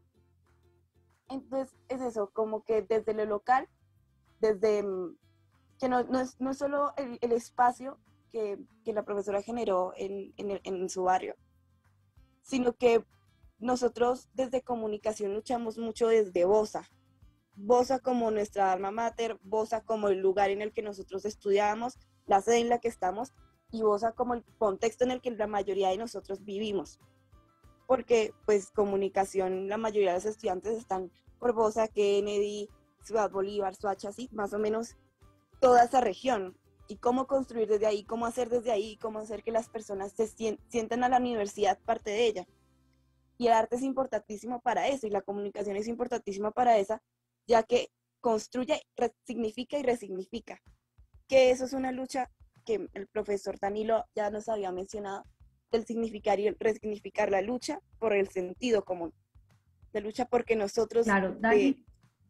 Entonces es eso, como que desde lo local, desde que no, no, es, no es solo el, el espacio que, que la profesora generó en, en, en su barrio, sino que nosotros desde comunicación luchamos mucho desde Bosa. Bosa como nuestra alma mater, Bosa como el lugar en el que nosotros estudiamos, la sede en la que estamos, y Bosa como el contexto en el que la mayoría de nosotros vivimos. Porque pues comunicación, la mayoría de los estudiantes están por Bosa, Kennedy, Ciudad Bolívar, Soacha, así, más o menos toda esa región. Y cómo construir desde ahí, cómo hacer desde ahí, cómo hacer que las personas se sientan a la universidad parte de ella. Y el arte es importantísimo para eso, y la comunicación es importantísima para esa, ya que construye, significa y resignifica. Que eso es una lucha que el profesor Danilo ya nos había mencionado, del significar y el resignificar la lucha por el sentido común. La lucha porque nosotros... Claro, Dani. Eh,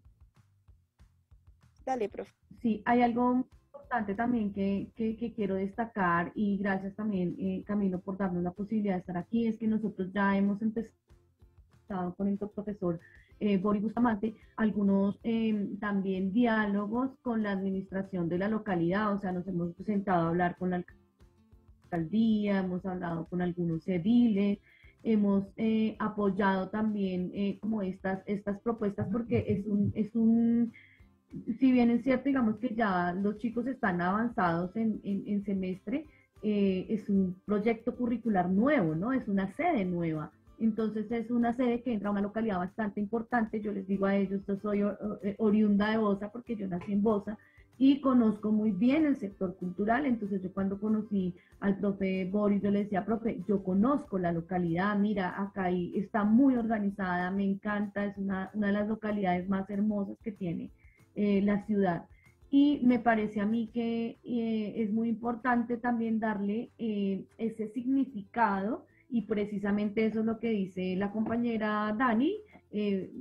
dale, profe. Sí, hay algo importante también que, que, que quiero destacar, y gracias también, eh, Camilo, por darnos la posibilidad de estar aquí, es que nosotros ya hemos empezado con el profesor eh, Boris Bustamante algunos eh, también diálogos con la administración de la localidad. O sea, nos hemos sentado a hablar con la alcaldía, hemos hablado con algunos ediles, hemos eh, apoyado también eh, como estas, estas propuestas, porque es un, es un, si bien es cierto, digamos que ya los chicos están avanzados en, en, en semestre, eh, es un proyecto curricular nuevo, ¿no? Es una sede nueva. Entonces es una sede que entra a una localidad bastante importante. Yo les digo a ellos, yo soy oriunda de Bosa porque yo nací en Bosa y conozco muy bien el sector cultural. Entonces yo cuando conocí al profe Boris, yo le decía, profe, yo conozco la localidad, mira, acá ahí está muy organizada, me encanta, es una, una de las localidades más hermosas que tiene eh, la ciudad. Y me parece a mí que eh, es muy importante también darle eh, ese significado. Y precisamente eso es lo que dice la compañera Dani, eh,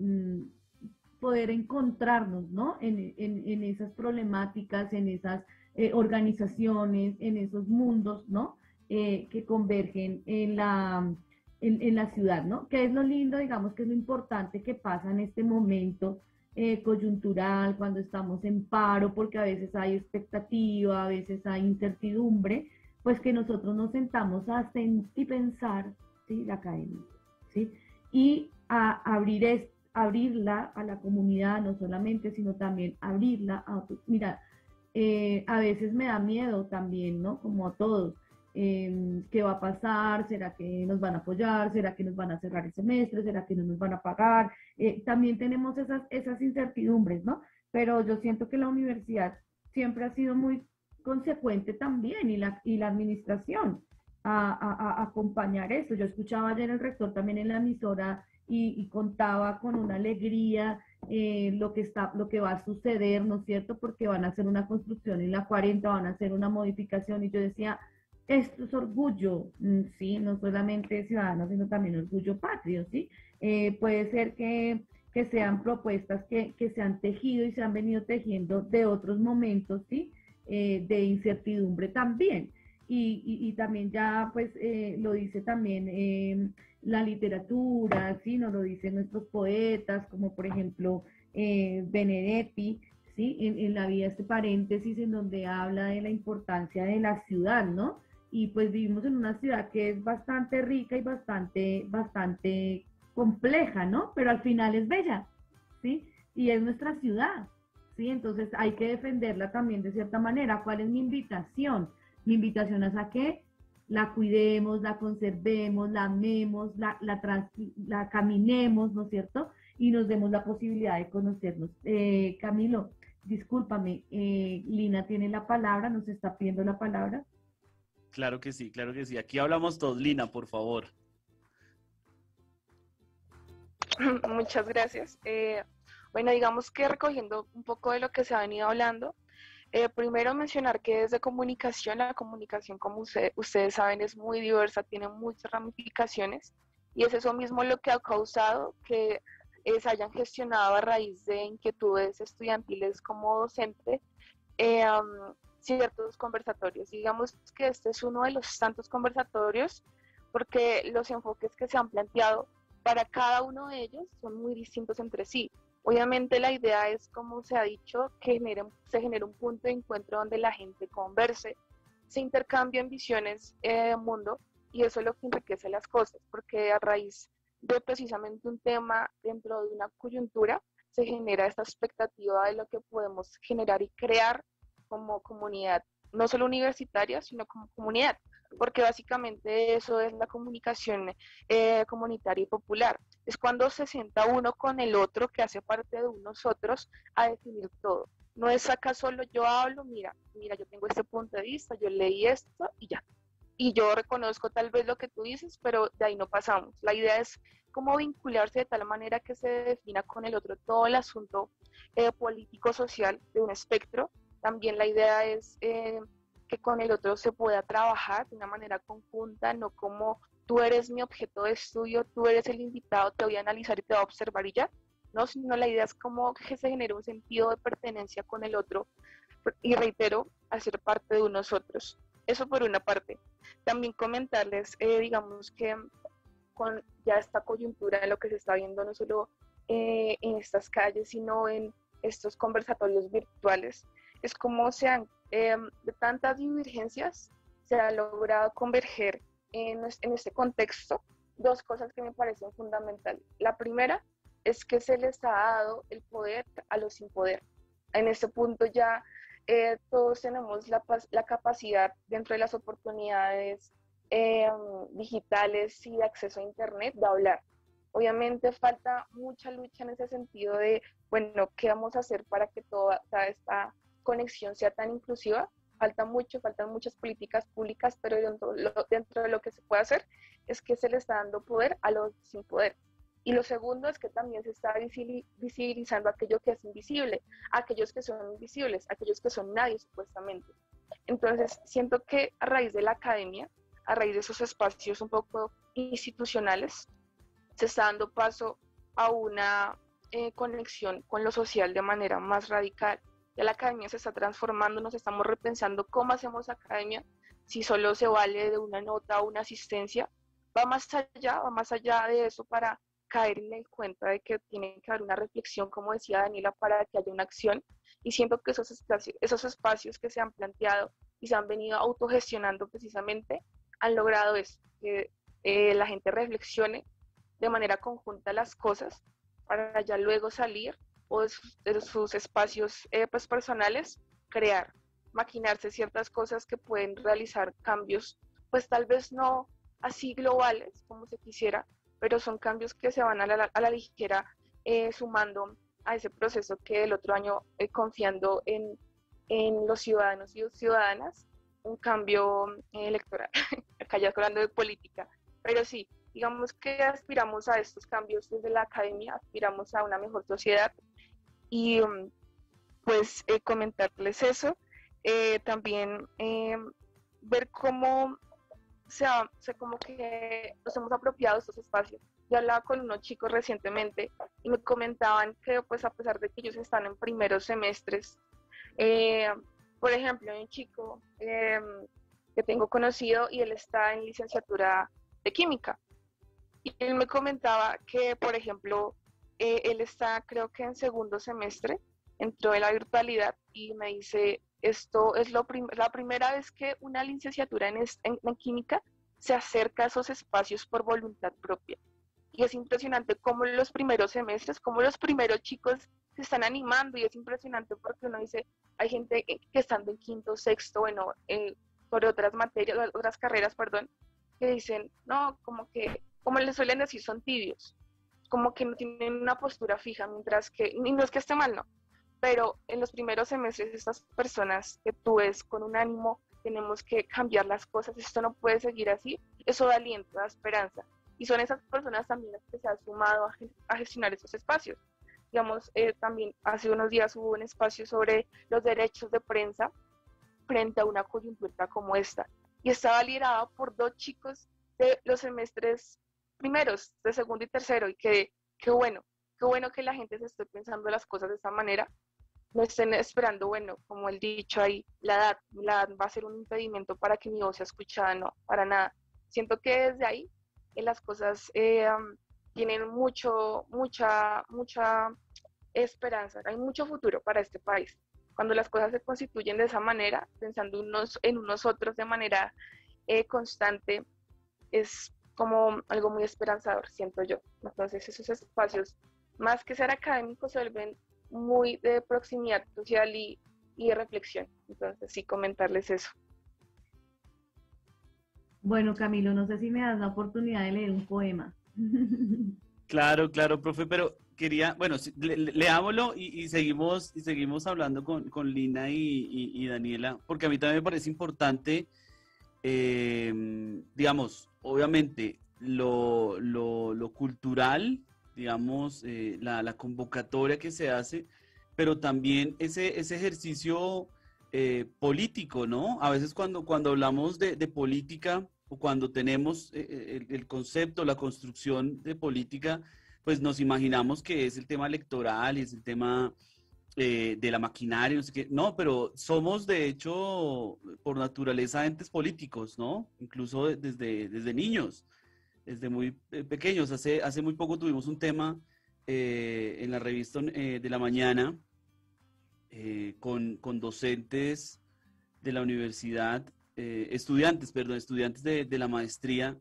poder encontrarnos, ¿no? En, en, en esas problemáticas, en esas eh, organizaciones, en esos mundos, ¿no? Eh, que convergen en la, en, en la ciudad, ¿no? Que es lo lindo, digamos, que es lo importante que pasa en este momento eh, coyuntural, cuando estamos en paro, porque a veces hay expectativa, a veces hay incertidumbre, pues que nosotros nos sentamos a sentir y pensar, ¿sí? La academia, ¿sí? Y a abrir esto, abrirla a la comunidad, no solamente, sino también abrirla a otros. Mira, eh, a veces me da miedo también, ¿no? Como a todos, eh, ¿qué va a pasar? ¿Será que nos van a apoyar? ¿Será que nos van a cerrar el semestre? ¿Será que no nos van a pagar? Eh, también tenemos esas, esas incertidumbres, ¿no? Pero yo siento que la universidad siempre ha sido muy consecuente también y la, y la administración a, a, a acompañar eso. Yo escuchaba ayer el rector también en la emisora y, y contaba con una alegría eh, lo, que está, lo que va a suceder, ¿no es cierto? Porque van a hacer una construcción en la cuarenta, van a hacer una modificación y yo decía, esto es orgullo, sí, no solamente ciudadano, sino también orgullo patrio, ¿sí? Eh, puede ser que, que sean propuestas que, que se han tejido y se han venido tejiendo de otros momentos, ¿sí? Eh, de incertidumbre también. Y, y, y también ya, pues, eh, lo dice también eh, la literatura, ¿sí? Nos lo dicen nuestros poetas, como por ejemplo eh, Benedetti, ¿sí? En, en la vida, este paréntesis en donde habla de la importancia de la ciudad, ¿no? Y pues vivimos en una ciudad que es bastante rica y bastante, bastante compleja, ¿no? Pero al final es bella, ¿sí? Y es nuestra ciudad, ¿sí? Entonces hay que defenderla también de cierta manera. ¿Cuál es mi invitación? Mi invitación es a que la cuidemos, la conservemos, la amemos, la, la, trans, la caminemos, ¿no es cierto? Y nos demos la posibilidad de conocernos. Eh, Camilo, discúlpame, eh, Lina tiene la palabra, nos está pidiendo la palabra. Claro que sí, claro que sí. Aquí hablamos todos. Lina, por favor. Muchas gracias. Eh, bueno, digamos que recogiendo un poco de lo que se ha venido hablando, eh, primero mencionar que desde comunicación, la comunicación, como usted, ustedes saben, es muy diversa, tiene muchas ramificaciones, y es eso mismo lo que ha causado que eh, se hayan gestionado a raíz de inquietudes estudiantiles como docente, eh, um, ciertos conversatorios. Digamos que este es uno de los tantos conversatorios porque los enfoques que se han planteado para cada uno de ellos son muy distintos entre sí. Obviamente la idea es, como se ha dicho, que genere, se genere un punto de encuentro donde la gente converse, se intercambien visiones eh, del mundo, y eso es lo que enriquece las cosas, porque a raíz de precisamente un tema dentro de una coyuntura se genera esta expectativa de lo que podemos generar y crear como comunidad, no solo universitaria, sino como comunidad, porque básicamente eso es la comunicación eh, comunitaria y popular. Es cuando se sienta uno con el otro que hace parte de nosotros a definir todo. No es acá solo yo hablo, mira, mira, yo tengo este punto de vista, yo leí esto y ya. Y yo reconozco tal vez lo que tú dices, pero de ahí no pasamos. La idea es cómo vincularse de tal manera que se defina con el otro todo el asunto eh, político-social de un espectro. También la idea es eh, que con el otro se pueda trabajar de una manera conjunta, no como tú eres mi objeto de estudio, tú eres el invitado, te voy a analizar y te voy a observar y ya, no, sino la idea es como que se genere un sentido de pertenencia con el otro y, reitero, hacer parte de nosotros. Eso por una parte. También comentarles, eh, digamos que con ya esta coyuntura de lo que se está viendo no solo eh, en estas calles, sino en estos conversatorios virtuales, es como se han, eh, de tantas divergencias, se ha logrado converger en, en este contexto dos cosas que me parecen fundamentales. La primera es que se les ha dado el poder a los sin poder. En este punto ya eh, todos tenemos la, la capacidad, dentro de las oportunidades eh, digitales y de acceso a internet, de hablar. Obviamente falta mucha lucha en ese sentido de, bueno, ¿qué vamos a hacer para que toda, toda esta conexión sea tan inclusiva? Falta mucho, faltan muchas políticas públicas, pero dentro, lo, dentro de lo que se puede hacer es que se le está dando poder a los sin poder. Y lo segundo es que también se está visibilizando aquello que es invisible, aquellos que son invisibles, aquellos que son nadie supuestamente. Entonces, siento que a raíz de la academia, a raíz de esos espacios un poco institucionales, se está dando paso a una eh, conexión con lo social de manera más radical. Ya la academia se está transformando, nos estamos repensando cómo hacemos academia, si solo se vale de una nota o una asistencia, va más allá, va más allá de eso para caer en el cuenta de que tiene que haber una reflexión, como decía Daniela, para que haya una acción, y siento que esos espacios, esos espacios que se han planteado y se han venido autogestionando precisamente han logrado eso, que eh, la gente reflexione de manera conjunta las cosas para ya luego salir o de sus, de sus espacios eh, pues personales, crear, maquinarse ciertas cosas que pueden realizar cambios, pues tal vez no así globales como se quisiera, pero son cambios que se van a la, a la ligera eh, sumando a ese proceso que el otro año, eh, confiando en, en los ciudadanos y ciudadanas un cambio eh, electoral. Acá ya hablando de política, pero sí, digamos que aspiramos a estos cambios desde la academia, aspiramos a una mejor sociedad y um, pues eh, comentarles eso. Eh, también eh, ver cómo se, ha, se como que nos hemos apropiado de estos espacios. Yo hablaba con unos chicos recientemente y me comentaban que pues a pesar de que ellos están en primeros semestres, eh, por ejemplo, hay un chico eh, que tengo conocido y él está en licenciatura de química. Y él me comentaba que, por ejemplo, eh, él está creo que en segundo semestre, entró en la virtualidad y me dice, esto es lo prim la primera vez que una licenciatura en, en, en química se acerca a esos espacios por voluntad propia. Y es impresionante cómo los primeros semestres, cómo los primeros chicos se están animando y es impresionante porque uno dice, hay gente que estando en quinto, sexto, bueno, eh, sobre otras materias, otras carreras, perdón, que dicen, no, como que, como les suelen decir, son tibios, como que no tienen una postura fija, mientras que, y no es que esté mal, no, pero en los primeros semestres estas personas que tú ves con un ánimo, tenemos que cambiar las cosas, esto no puede seguir así, eso da aliento, da esperanza. Y son esas personas también las que se han sumado a, a gestionar esos espacios. Digamos, eh, también hace unos días hubo un espacio sobre los derechos de prensa frente a una coyuntura como esta. Y estaba liderado por dos chicos de los semestres primeros, de segundo y tercero. Y que, qué bueno, qué bueno que la gente se esté pensando las cosas de esta manera. No estén esperando, bueno, como el dicho ahí, la edad, la edad va a ser un impedimento para que mi voz sea escuchada, no, para nada. Siento que desde ahí eh, las cosas eh, um, tienen mucho, mucha, mucha esperanza, hay mucho futuro para este país. Cuando las cosas se constituyen de esa manera, pensando unos, en unos otros de manera eh, constante, es como algo muy esperanzador, siento yo. Entonces esos espacios, más que ser académicos, se vuelven muy de proximidad social y, y de reflexión. Entonces sí, comentarles eso. Bueno, Camilo, no sé si me das la oportunidad de leer un poema. Claro, claro, profe, pero quería, bueno, le, le, leámoslo y, y seguimos y seguimos hablando con, con Lina y, y, y Daniela, porque a mí también me parece importante, eh, digamos, obviamente, lo, lo, lo cultural, digamos, eh, la, la convocatoria que se hace, pero también ese, ese ejercicio eh, político, ¿no? A veces cuando, cuando hablamos de, de política o cuando tenemos eh, el, el concepto, la construcción de política, pues nos imaginamos que es el tema electoral y es el tema eh, de la maquinaria, no sé qué. No, pero somos de hecho por naturaleza entes políticos, ¿no? Incluso desde, desde niños, desde muy pequeños. Hace, hace muy poco tuvimos un tema eh, en la revista eh, de la mañana eh, con, con docentes de la universidad, eh, estudiantes, perdón, estudiantes de, de la maestría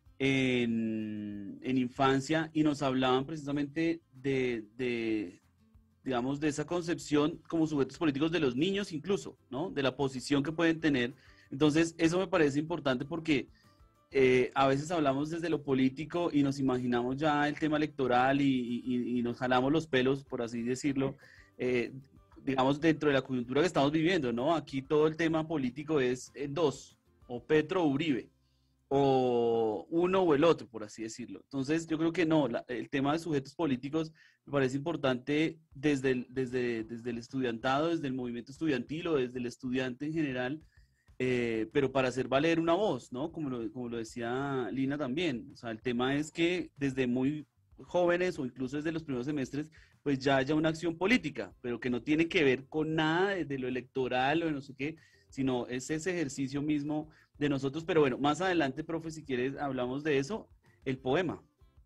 en, en infancia y nos hablaban precisamente de, de, digamos, de esa concepción como sujetos políticos de los niños incluso, ¿no? De la posición que pueden tener. Entonces, eso me parece importante porque eh, a veces hablamos desde lo político y nos imaginamos ya el tema electoral y, y, y nos jalamos los pelos, por así decirlo, eh, digamos, dentro de la coyuntura que estamos viviendo, ¿no? Aquí todo el tema político es en dos, o Petro o Uribe, o uno o el otro, por así decirlo. Entonces, yo creo que no, la, el tema de sujetos políticos me parece importante desde el, desde, desde el estudiantado, desde el movimiento estudiantil o desde el estudiante en general, eh, pero para hacer valer una voz, ¿no? Como lo, como lo decía Lina también. O sea, el tema es que desde muy jóvenes o incluso desde los primeros semestres, pues ya haya una acción política, pero que no tiene que ver con nada de, de lo electoral o de no sé qué, sino es ese ejercicio mismo de nosotros. Pero bueno, más adelante, profe, si quieres, hablamos de eso, el poema.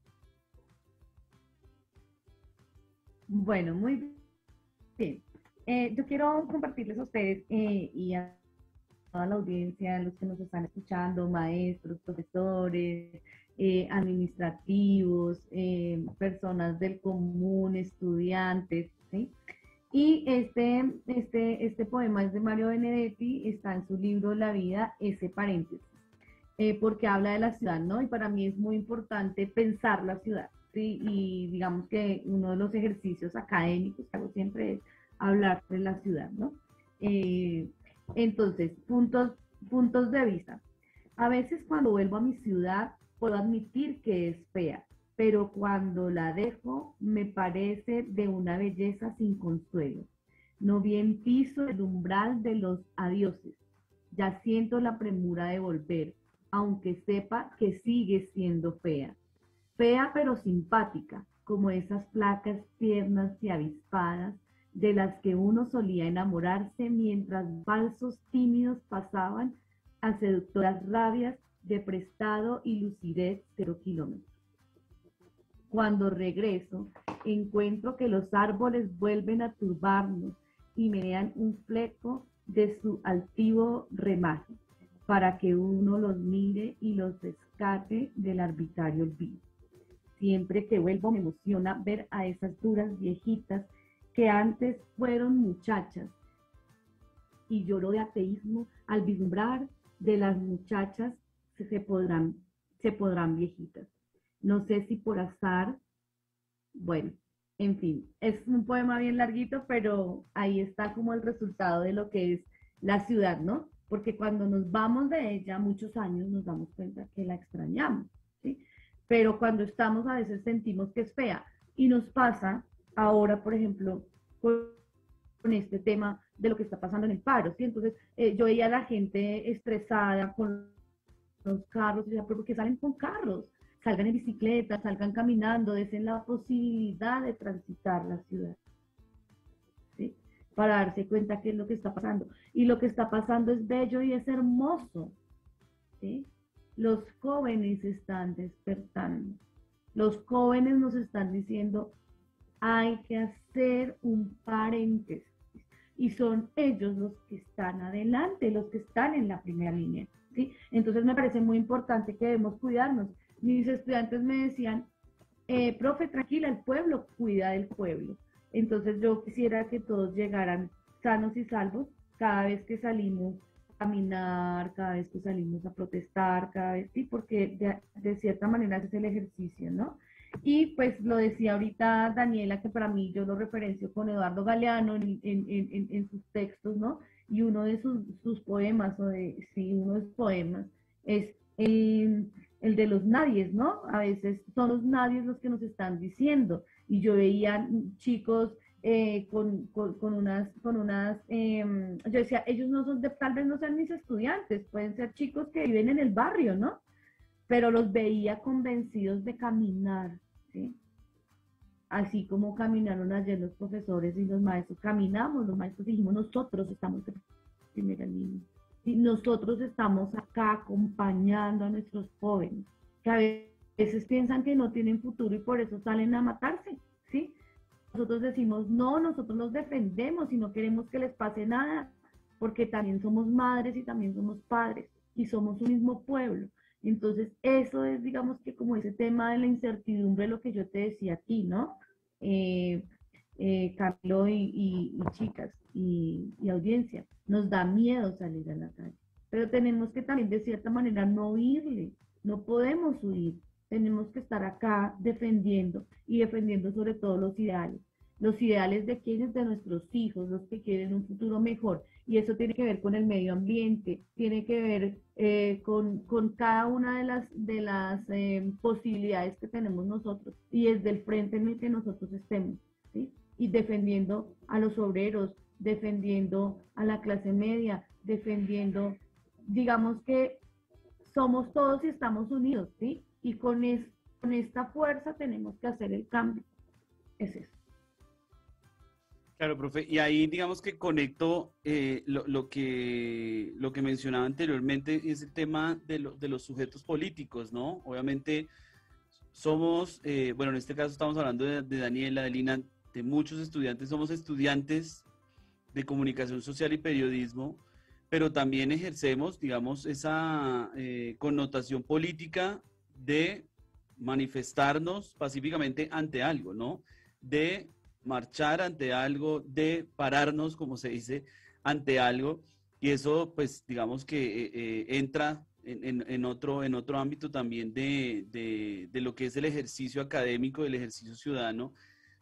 Bueno, muy bien. Eh, yo quiero compartirles a ustedes eh, y a toda la audiencia, los que nos están escuchando, maestros, profesores, eh, administrativos, eh, personas del común, estudiantes, ¿sí? Y este, este, este poema es de Mario Benedetti, está en su libro La vida, ese paréntesis, eh, porque habla de la ciudad, ¿no? Y para mí es muy importante pensar la ciudad, ¿sí? Y digamos que uno de los ejercicios académicos que hago siempre es hablar de la ciudad, ¿no? Eh, entonces, puntos, puntos de vista. A veces cuando vuelvo a mi ciudad puedo admitir que es fea, pero cuando la dejo me parece de una belleza sin consuelo. No bien piso el umbral de los adioses, ya siento la premura de volver, aunque sepa que sigue siendo fea. Fea pero simpática, como esas placas tiernas y avispadas de las que uno solía enamorarse mientras falsos tímidos pasaban a seductoras rabias de prestado y lucidez cero kilómetros. Cuando regreso, encuentro que los árboles vuelven a turbarnos y menean un fleco de su altivo remaje, para que uno los mire y los rescate del arbitrario olvido. Siempre que vuelvo me emociona ver a esas duras viejitas que antes fueron muchachas, y lloro de ateísmo al vislumbrar de las muchachas se, se, podrán, se podrán viejitas. No sé si por azar, bueno, en fin, es un poema bien larguito, pero ahí está como el resultado de lo que es la ciudad, ¿no? Porque cuando nos vamos de ella muchos años nos damos cuenta que la extrañamos, ¿sí? Pero cuando estamos a veces sentimos que es fea y nos pasa ahora, por ejemplo, con, con este tema de lo que está pasando en el paro, ¿sí? Entonces eh, yo veía a la gente estresada con los carros, y decía, pero ¿por qué salen con carros? Salgan en bicicleta, salgan caminando, desen la posibilidad de transitar la ciudad, ¿sí? Para darse cuenta qué es lo que está pasando. Y lo que está pasando es bello y es hermoso, ¿sí? Los jóvenes están despertando. Los jóvenes nos están diciendo, hay que hacer un paréntesis. Y son ellos los que están adelante, los que están en la primera línea, ¿sí? Entonces me parece muy importante que debemos cuidarnos. Mis estudiantes me decían, eh, profe, tranquila, el pueblo cuida del pueblo. Entonces yo quisiera que todos llegaran sanos y salvos cada vez que salimos a caminar, cada vez que salimos a protestar, cada vez, sí, porque de, de cierta manera ese es el ejercicio, ¿no? Y pues lo decía ahorita Daniela, que para mí yo lo referencio con Eduardo Galeano en, en, en, en sus textos, ¿no? Y uno de sus, sus poemas, o de, sí, uno de sus poemas, es el, el de los nadies, ¿no? A veces son los nadies los que nos están diciendo. Y yo veía chicos eh, con, con, con unas, con unas eh, yo decía, ellos no son, de, tal vez no sean mis estudiantes, pueden ser chicos que viven en el barrio, ¿no? Pero los veía convencidos de caminar, ¿sí? Así como caminaron ayer los profesores y los maestros, caminamos, los maestros dijimos, nosotros estamos en primera línea, ¿sí? Nosotros estamos acá acompañando a nuestros jóvenes, que a veces piensan que no tienen futuro y por eso salen a matarse, ¿sí? Nosotros decimos, no, nosotros los defendemos y no queremos que les pase nada, porque también somos madres y también somos padres y somos un mismo pueblo. Entonces, eso es, digamos que como ese tema de la incertidumbre, lo que yo te decía a ti, ¿no? Eh, eh, Carlos y, y, y chicas y, y audiencia, nos da miedo salir a la calle, pero tenemos que también de cierta manera no huirle, no podemos huir, tenemos que estar acá defendiendo y defendiendo sobre todo los ideales. Los ideales de quienes, de nuestros hijos, los que quieren un futuro mejor. Y eso tiene que ver con el medio ambiente, tiene que ver eh, con, con cada una de las, de las eh, posibilidades que tenemos nosotros y desde el frente en el que nosotros estemos, ¿sí? Y defendiendo a los obreros, defendiendo a la clase media, defendiendo, digamos que somos todos y estamos unidos, ¿sí? Y con, es, con esta fuerza tenemos que hacer el cambio. Es eso. Claro, profe, y ahí digamos que conecto eh, lo, lo, que, lo que mencionaba anteriormente, es el tema de, lo, de los sujetos políticos, ¿no? Obviamente somos, eh, bueno, en este caso estamos hablando de, de Daniela, de Lina, de muchos estudiantes, somos estudiantes de comunicación social y periodismo, pero también ejercemos, digamos, esa eh, connotación política de manifestarnos pacíficamente ante algo, ¿no? De marchar ante algo, de pararnos, como se dice, ante algo, y eso, pues, digamos que eh, eh, entra en, en, en, otro, en otro ámbito también de, de, de lo que es el ejercicio académico, el ejercicio ciudadano,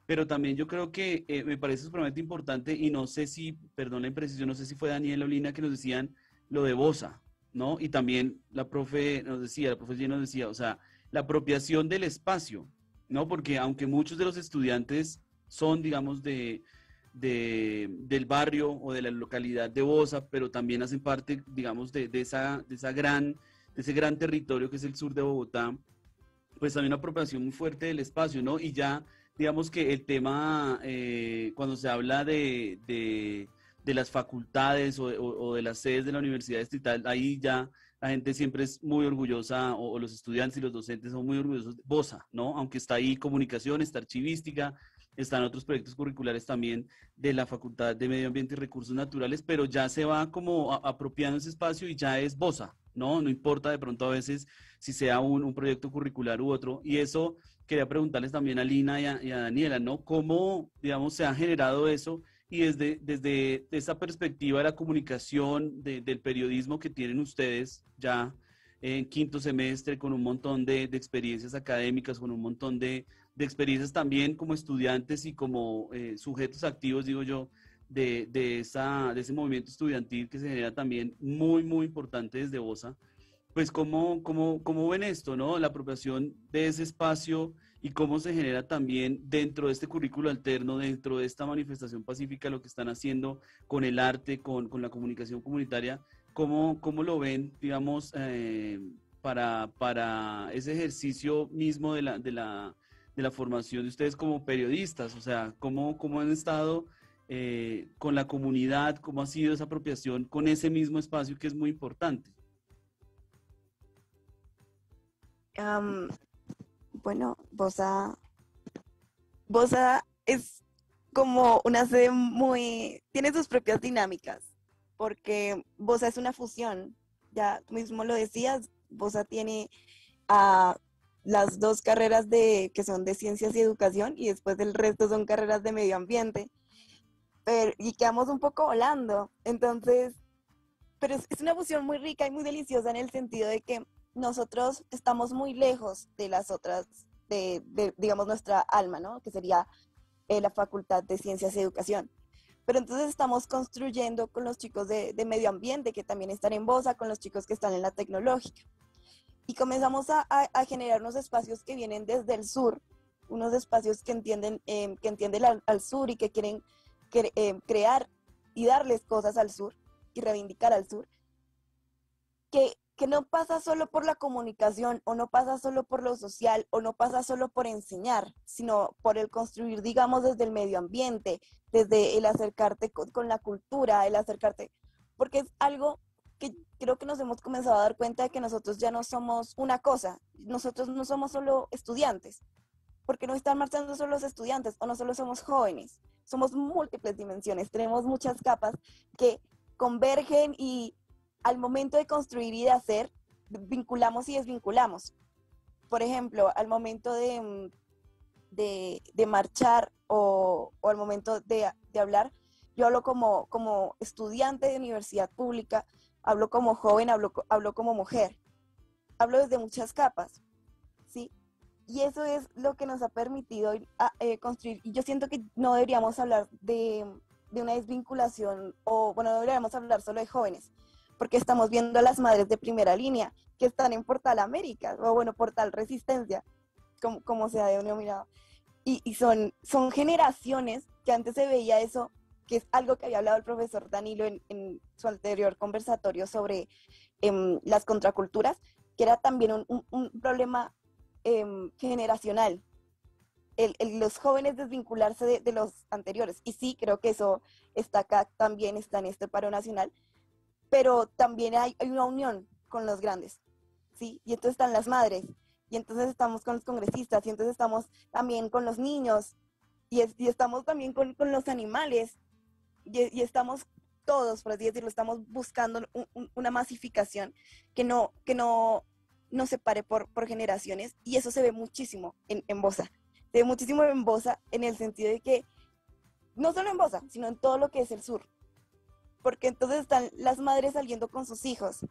pero también yo creo que eh, me parece supremamente importante y no sé si, perdón la imprecisión, no sé si fue Daniel o Lina que nos decían lo de Bosa, ¿no? Y también la profe nos decía, la profe G nos decía, o sea, la apropiación del espacio, ¿no? Porque aunque muchos de los estudiantes son, digamos, de, de, del barrio o de la localidad de Bosa, pero también hacen parte, digamos, de, de, esa, de, esa gran, de ese gran territorio que es el sur de Bogotá, pues hay una apropiación muy fuerte del espacio, ¿no? Y ya, digamos que el tema, eh, cuando se habla de, de, de las facultades o, o, o de las sedes de la universidad distrital, ahí ya la gente siempre es muy orgullosa, o, o los estudiantes y los docentes son muy orgullosos de Bosa, ¿no? Aunque está ahí comunicación, está archivística, están otros proyectos curriculares también de la Facultad de Medio Ambiente y Recursos Naturales, pero ya se va como a, apropiando ese espacio y ya es Bosa, ¿no? No importa de pronto a veces si sea un, un proyecto curricular u otro. Y eso quería preguntarles también a Lina y a, y a Daniela, ¿no? ¿Cómo, digamos, se ha generado eso? Y desde, desde esa perspectiva de la comunicación, de, del periodismo que tienen ustedes ya en quinto semestre, con un montón de, de experiencias académicas, con un montón de, de experiencias también como estudiantes y como eh, sujetos activos, digo yo, de, de, esa, de ese movimiento estudiantil que se genera también muy, muy importante desde Bosa. Pues cómo, cómo, cómo ven esto, ¿no? La apropiación de ese espacio y cómo se genera también dentro de este currículo alterno, dentro de esta manifestación pacífica, lo que están haciendo con el arte, con, con la comunicación comunitaria, cómo, cómo lo ven, digamos, eh, para, para ese ejercicio mismo de la, de, la, de la formación de ustedes como periodistas, o sea, cómo, cómo han estado eh, con la comunidad, cómo ha sido esa apropiación con ese mismo espacio que es muy importante. Um, bueno, Bosa, Bosa es como una sede muy, tiene sus propias dinámicas, porque Bosa es una fusión, ya tú mismo lo decías, Bosa tiene a uh, las dos carreras de, que son de ciencias y educación, y después el resto son carreras de medio ambiente, pero, y quedamos un poco volando, entonces, pero es, es una fusión muy rica y muy deliciosa en el sentido de que nosotros estamos muy lejos de las otras, de, de digamos, nuestra alma, ¿no? Que sería eh, la Facultad de Ciencias y Educación. Pero entonces estamos construyendo con los chicos de, de medio ambiente, que también están en Bosa, con los chicos que están en la tecnológica. Y comenzamos a, a, a generar unos espacios que vienen desde el sur, unos espacios que entienden, eh, que entienden al, al sur y que quieren cre, eh, crear y darles cosas al sur y reivindicar al sur, que que no pasa solo por la comunicación, o no pasa solo por lo social, o no pasa solo por enseñar, sino por el construir, digamos, desde el medio ambiente, desde el acercarte con, con la cultura, el acercarte, porque es algo que creo que nos hemos comenzado a dar cuenta de que nosotros ya no somos una cosa, nosotros no somos solo estudiantes, porque no están marchando solo los estudiantes, o no solo somos jóvenes, somos múltiples dimensiones, tenemos muchas capas que convergen y al momento de construir y de hacer, vinculamos y desvinculamos. Por ejemplo, al momento de, de, de marchar o, o al momento de, de hablar, yo hablo como, como estudiante de universidad pública, hablo como joven, hablo, hablo como mujer, hablo desde muchas capas, ¿sí? Y eso es lo que nos ha permitido eh, construir. Y yo siento que no deberíamos hablar de, de una desvinculación, o bueno, no deberíamos hablar solo de jóvenes, porque estamos viendo a las madres de primera línea que están en Portal América, o bueno, Portal Resistencia, como, como se ha denominado. Y, y son, son generaciones que antes se veía eso, que es algo que había hablado el profesor Danilo en, en su anterior conversatorio sobre eh, las contraculturas, que era también un, un, un problema eh, generacional. El, el, los jóvenes desvincularse de, de los anteriores. Y sí, creo que eso está acá, también está en este paro nacional, pero también hay, hay una unión con los grandes, ¿sí? Y entonces están las madres, y entonces estamos con los congresistas, y entonces estamos también con los niños, y, es, y estamos también con, con los animales, y, y estamos todos, por así decirlo, estamos buscando un, un, una masificación que no, que no, no se pare por, por generaciones, y eso se ve muchísimo en, en Bosa, se ve muchísimo en Bosa en el sentido de que, no solo en Bosa, sino en todo lo que es el sur, porque entonces están las madres saliendo con sus hijos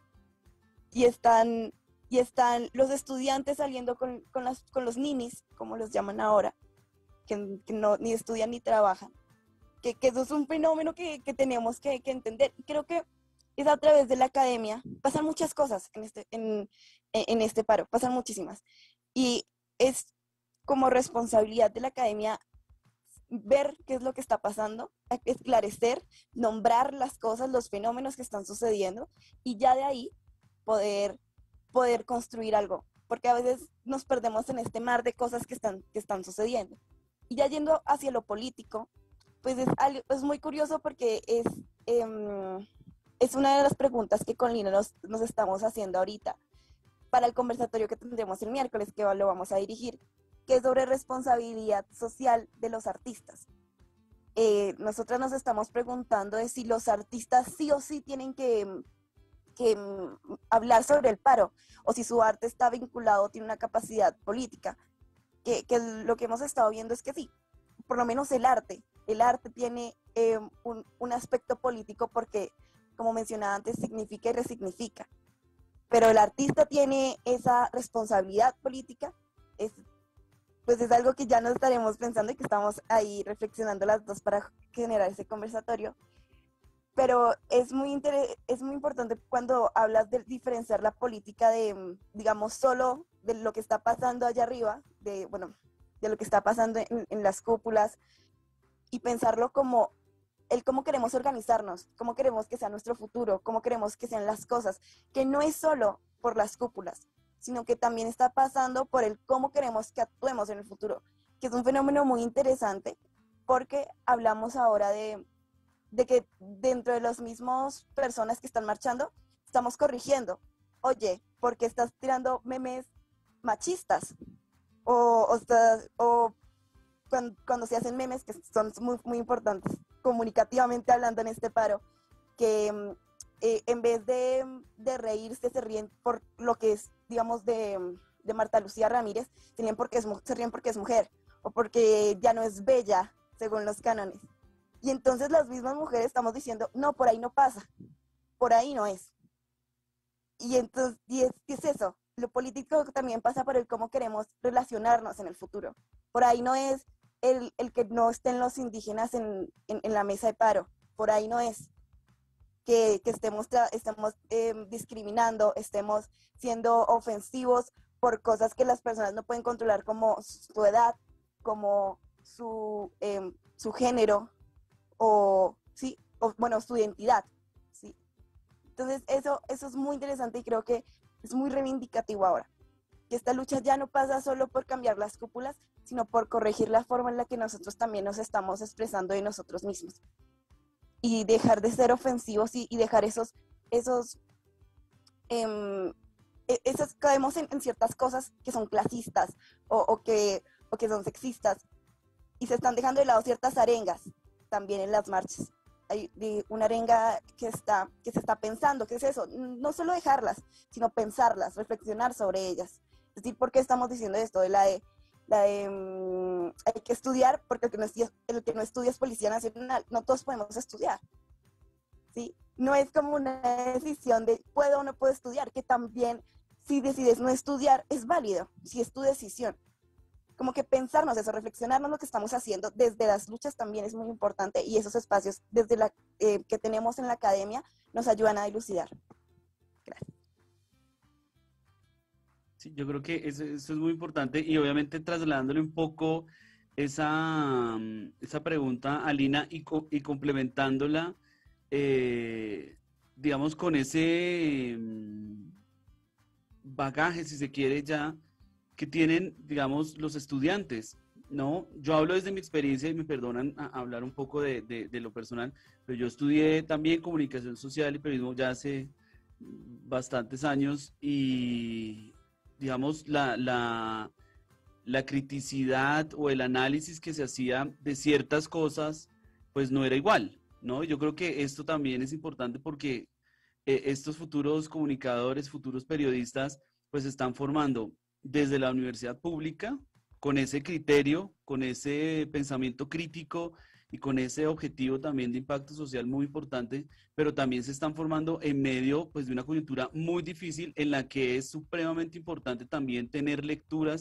y están, y están los estudiantes saliendo con, con, las, con los ninis, como los llaman ahora, que, que no, ni estudian ni trabajan, que, que eso es un fenómeno que, que tenemos que, que entender. Creo que es a través de la academia, pasan muchas cosas en este, en, en este paro, pasan muchísimas, y es como responsabilidad de la academia ver qué es lo que está pasando, esclarecer, nombrar las cosas, los fenómenos que están sucediendo, y ya de ahí poder, poder construir algo, porque a veces nos perdemos en este mar de cosas que están, que están sucediendo. Y ya yendo hacia lo político, pues es, algo, es muy curioso porque es, eh, es una de las preguntas que con Lina nos, nos estamos haciendo ahorita para el conversatorio que tendremos el miércoles, que lo vamos a dirigir, que es sobre responsabilidad social de los artistas. Eh, nosotras nos estamos preguntando de si los artistas sí o sí tienen que, que hablar sobre el paro, o si su arte está vinculado, tiene una capacidad política, que, que lo que hemos estado viendo es que sí, por lo menos el arte, el arte tiene eh, un, un aspecto político porque, como mencionaba antes, significa y resignifica, pero el artista tiene esa responsabilidad política, es, pues es algo que ya nos estaremos pensando y que estamos ahí reflexionando las dos para generar ese conversatorio. Pero es muy, inter- es muy importante cuando hablas de diferenciar la política de, digamos, solo de lo que está pasando allá arriba, de, bueno, de lo que está pasando en, en las cúpulas, y pensarlo como el cómo queremos organizarnos, cómo queremos que sea nuestro futuro, cómo queremos que sean las cosas, que no es solo por las cúpulas, sino que también está pasando por el cómo queremos que actuemos en el futuro, que es un fenómeno muy interesante porque hablamos ahora de, de que dentro de las mismas personas que están marchando, estamos corrigiendo. Oye, ¿por qué estás tirando memes machistas? O, o, estás, o cuando, cuando se hacen memes que son muy, muy importantes, comunicativamente hablando en este paro, que eh, en vez de, de reírse, se ríen por lo que es, digamos, de, de Marta Lucía Ramírez, se ríen, porque es, se ríen porque es mujer, o porque ya no es bella, según los cánones. Y entonces las mismas mujeres estamos diciendo, no, por ahí no pasa, por ahí no es. Y entonces, y es, ¿qué es eso? Lo político también pasa por el cómo queremos relacionarnos en el futuro. Por ahí no es el, el que no estén los indígenas en, en, en la mesa de paro, por ahí no es que, que estemos, estemos eh, discriminando, estemos siendo ofensivos por cosas que las personas no pueden controlar, como su edad, como su, eh, su género, o, ¿sí? o bueno, su identidad. ¿Sí? Entonces eso, eso es muy interesante y creo que es muy reivindicativo ahora. Que esta lucha ya no pasa solo por cambiar las cúpulas, sino por corregir la forma en la que nosotros también nos estamos expresando de nosotros mismos. Y dejar de ser ofensivos y, y dejar esos, esos, eh, esos caemos en, en ciertas cosas que son clasistas o, o, que, o que son sexistas. Y se están dejando de lado ciertas arengas también en las marchas. Hay una arenga que, está, que se está pensando, ¿qué es eso? No solo dejarlas, sino pensarlas, reflexionar sobre ellas. Es decir, ¿por qué estamos diciendo esto? De la de, la de um, hay que estudiar, porque el que, no estudia, el que no estudia es Policía Nacional. No todos podemos estudiar, ¿sí? No es como una decisión de puedo o no puedo estudiar, que también si decides no estudiar es válido, si es tu decisión. Como que pensarnos eso, reflexionarnos lo que estamos haciendo desde las luchas también es muy importante, y esos espacios desde la, eh, que tenemos en la academia nos ayudan a dilucidar. Gracias. Sí, yo creo que eso, eso es muy importante, y obviamente trasladándole un poco esa, esa pregunta a Lina y, co y complementándola, eh, digamos, con ese bagaje, si se quiere ya, que tienen, digamos, los estudiantes, ¿no? Yo hablo desde mi experiencia y me perdonan a, a hablar un poco de, de, de lo personal, pero yo estudié también comunicación social y periodismo ya hace bastantes años, y digamos, la, la, la criticidad o el análisis que se hacía de ciertas cosas, pues no era igual, ¿no? Yo creo que esto también es importante porque eh, estos futuros comunicadores, futuros periodistas, pues se están formando desde la universidad pública, con ese criterio, con ese pensamiento crítico y con ese objetivo también de impacto social muy importante, pero también se están formando en medio, pues, de una coyuntura muy difícil en la que es supremamente importante también tener lecturas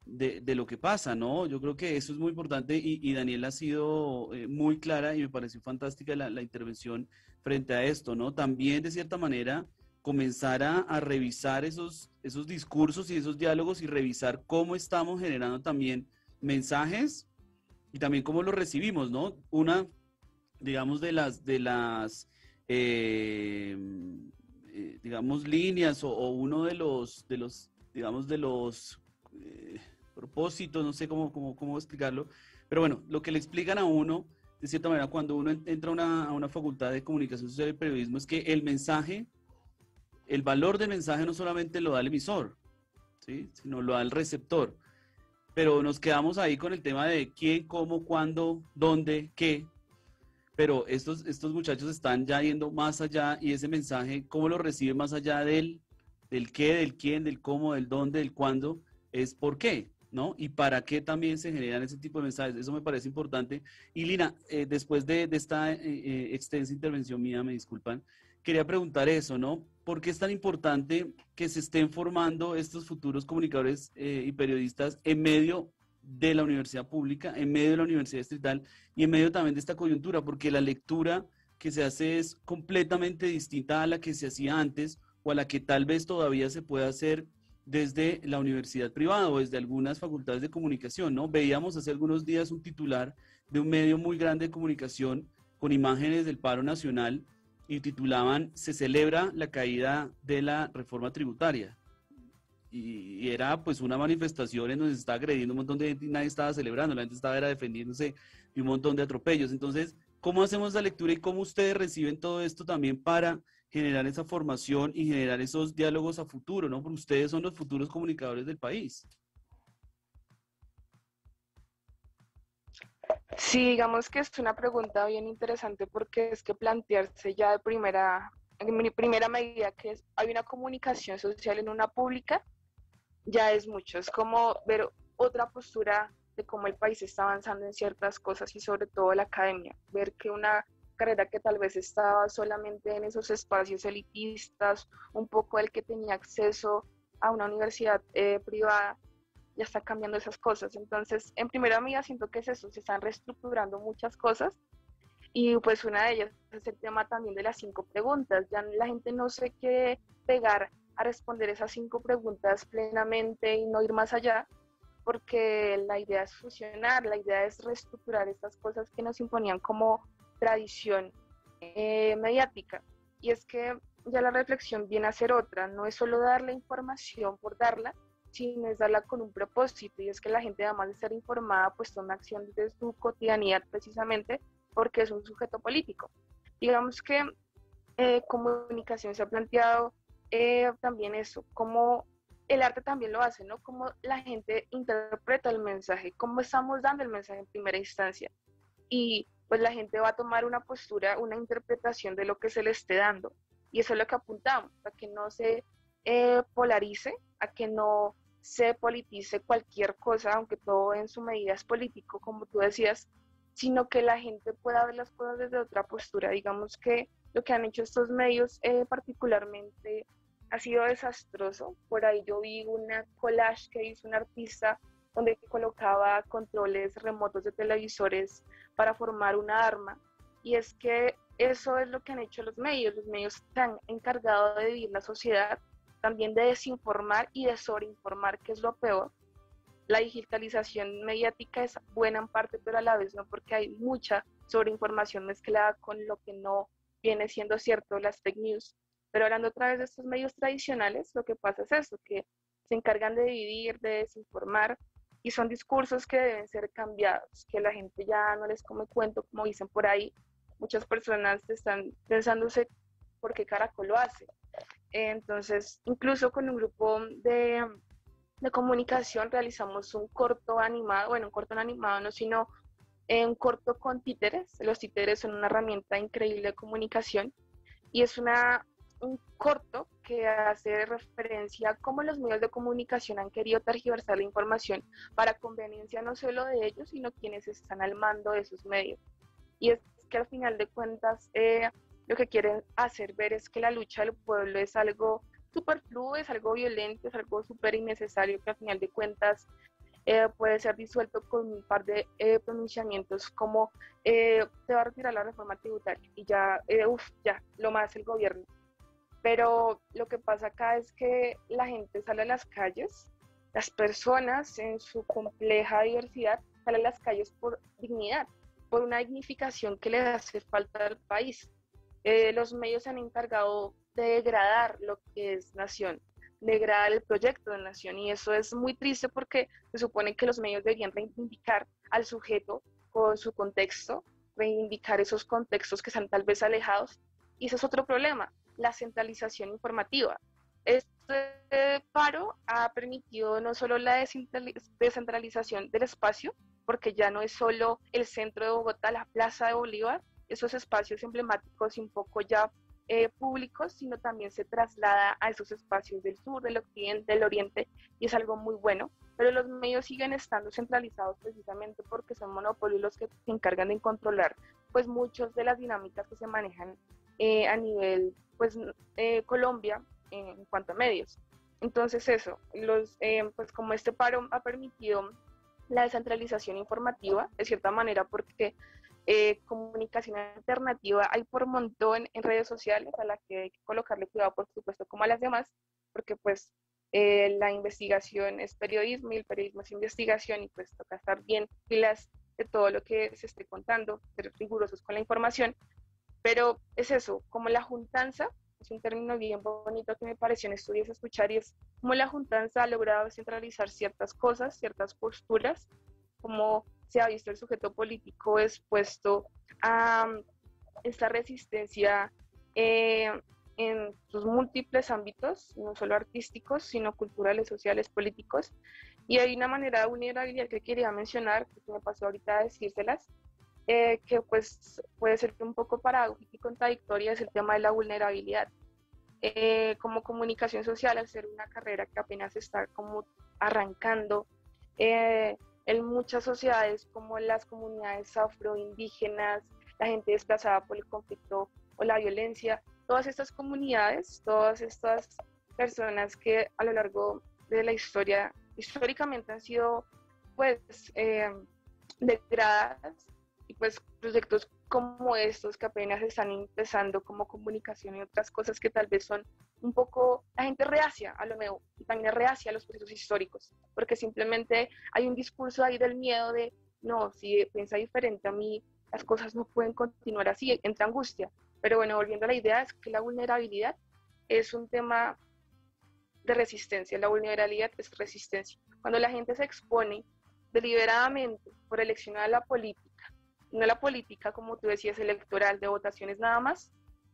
de, de lo que pasa, ¿no? Yo creo que eso es muy importante y, y Daniela ha sido eh, muy clara y me pareció fantástica la, la intervención frente a esto, ¿no? También, de cierta manera, comenzar a, a revisar esos, esos discursos y esos diálogos y revisar cómo estamos generando también mensajes y también cómo los recibimos, ¿no? Una, digamos, de las, de las eh, eh, digamos, líneas o, o uno de los, de los, digamos, de los eh, propósitos, no sé cómo, cómo, cómo explicarlo, pero bueno, lo que le explican a uno, de cierta manera, cuando uno entra a una, a una facultad de comunicación social y periodismo, es que el mensaje, el valor del mensaje no solamente lo da el emisor, ¿sí?, sino lo da el receptor. Pero nos quedamos ahí con el tema de quién, cómo, cuándo, dónde, qué. Pero estos, estos muchachos están ya yendo más allá y ese mensaje, cómo lo reciben más allá del, del qué, del quién, del cómo, del dónde, del cuándo, es por qué, ¿no? Y para qué también se generan ese tipo de mensajes. Eso me parece importante. Y Lina, eh, después de, de esta eh, eh, extensa intervención mía, me disculpan, quería preguntar eso, ¿no? ¿Por qué es tan importante que se estén formando estos futuros comunicadores eh, y periodistas en medio de la universidad pública, en medio de la universidad distrital y en medio también de esta coyuntura? Porque la lectura que se hace es completamente distinta a la que se hacía antes o a la que tal vez todavía se puede hacer desde la universidad privada o desde algunas facultades de comunicación, ¿no? Veíamos hace algunos días un titular de un medio muy grande de comunicación con imágenes del paro nacional y titulaban "Se celebra la caída de la reforma tributaria". Y, y era pues una manifestación en donde se estaba agrediendo un montón de gente y nadie estaba celebrando, la gente estaba era defendiéndose de un montón de atropellos. Entonces, ¿cómo hacemos la lectura y cómo ustedes reciben todo esto también para generar esa formación y generar esos diálogos a futuro, ¿no? Porque ustedes son los futuros comunicadores del país. Sí, digamos que es una pregunta bien interesante porque es que plantearse ya de primera, en primera medida que es, hay una comunicación social en una pública, ya es mucho. Es como ver otra postura de cómo el país está avanzando en ciertas cosas y sobre todo la academia. Ver que una carrera que tal vez estaba solamente en esos espacios elitistas, un poco el que tenía acceso a una universidad eh, privada, ya está cambiando esas cosas. Entonces, en primera medida siento que es eso, se están reestructurando muchas cosas y pues una de ellas es el tema también de las cinco preguntas. Ya la gente no se quiere pegar a responder esas cinco preguntas plenamente y no ir más allá, porque la idea es fusionar, la idea es reestructurar estas cosas que nos imponían como tradición eh, mediática. Y es que ya la reflexión viene a ser otra, no es solo dar la información por darla, sino es darla con un propósito, y es que la gente, además de ser informada, pues toma acción de su cotidianidad precisamente porque es un sujeto político. Digamos que eh, comunicación se ha planteado eh, también eso, como el arte también lo hace, ¿no? Cómo la gente interpreta el mensaje, cómo estamos dando el mensaje en primera instancia. Y pues la gente va a tomar una postura, una interpretación de lo que se le esté dando. Y eso es lo que apuntamos, a que no se eh, polarice, a que no se politice cualquier cosa, aunque todo en su medida es político, como tú decías, sino que la gente pueda ver las cosas desde otra postura. Digamos que lo que han hecho estos medios eh, particularmente ha sido desastroso. Por ahí yo vi una collage que hizo un artista donde colocaba controles remotos de televisores para formar una arma, y es que eso es lo que han hecho los medios. Los medios se han encargado de dividir la sociedad, también de desinformar y de sobreinformar, que es lo peor. La digitalización mediática es buena en parte, pero a la vez no, porque hay mucha sobreinformación mezclada con lo que no viene siendo cierto, las fake news. Pero hablando otra vez de estos medios tradicionales, lo que pasa es eso, que se encargan de dividir, de desinformar, y son discursos que deben ser cambiados, que la gente ya no les come cuento, como dicen por ahí. Muchas personas están pensándose por qué Caracol lo hace. Entonces, incluso con un grupo de, de comunicación realizamos un corto animado, bueno, un corto no animado, no, sino eh, un corto con títeres. Los títeres son una herramienta increíble de comunicación y es una, un corto que hace referencia a cómo los medios de comunicación han querido tergiversar la información para conveniencia no solo de ellos, sino quienes están al mando de esos medios. Y es que al final de cuentas, eh, lo que quieren hacer ver es que la lucha del pueblo es algo superfluo, es algo violento, es algo súper innecesario, que al final de cuentas eh, puede ser disuelto con un par de eh, pronunciamientos como eh, se va a retirar la reforma tributaria y ya, eh, uff, ya, lo más el gobierno. Pero lo que pasa acá es que la gente sale a las calles, las personas en su compleja diversidad salen a las calles por dignidad, por una dignificación que le hace falta al país. Eh, los medios se han encargado de degradar lo que es nación, degradar el proyecto de nación, y eso es muy triste porque se supone que los medios deberían reivindicar al sujeto con su contexto, reivindicar esos contextos que están tal vez alejados, y ese es otro problema, la centralización informativa. Este paro ha permitido no solo la descentralización del espacio, porque ya no es solo el centro de Bogotá, la Plaza de Bolívar, esos espacios emblemáticos y un poco ya eh, públicos, sino también se traslada a esos espacios del sur, del occidente, del oriente, y es algo muy bueno. Pero los medios siguen estando centralizados precisamente porque son monopolios los que se encargan de controlar pues muchas de las dinámicas que se manejan eh, a nivel pues eh, Colombia eh, en cuanto a medios. Entonces eso, los, eh, pues como este paro ha permitido la descentralización informativa, de cierta manera, porque eh, comunicación alternativa hay por montón en redes sociales, a la que hay que colocarle cuidado, por supuesto, como a las demás, porque pues eh, la investigación es periodismo y el periodismo es investigación, y pues toca estar bien pilas de todo lo que se esté contando, ser rigurosos con la información. Pero es eso, como la juntanza, es un término bien bonito que me pareció en estudios escuchar, y es como la juntanza ha logrado centralizar ciertas cosas, ciertas posturas, como se ha visto el sujeto político expuesto a esta resistencia eh, en sus múltiples ámbitos, no solo artísticos, sino culturales, sociales, políticos. Y hay una manera de vulnerabilidad que quería mencionar, que me pasó ahorita a decírselas, eh, que pues puede ser un poco paradójica y contradictoria, es el tema de la vulnerabilidad. Eh, como comunicación social, al ser una carrera que apenas está como arrancando, eh, en muchas sociedades como las comunidades afroindígenas, la gente desplazada por el conflicto o la violencia, todas estas comunidades, todas estas personas que a lo largo de la historia, históricamente han sido pues eh, degradadas, y pues proyectos como estos que apenas están empezando, como comunicación y otras cosas que tal vez son un poco, la gente reacia a lo nuevo, y también es reacia a los procesos históricos, porque simplemente hay un discurso ahí del miedo de, no, si piensa diferente a mí, las cosas no pueden continuar así, entra angustia. Pero bueno, volviendo a la idea, es que la vulnerabilidad es un tema de resistencia, la vulnerabilidad es resistencia. Cuando la gente se expone deliberadamente por elección a la política, no la política, como tú decías, electoral, de votaciones nada más,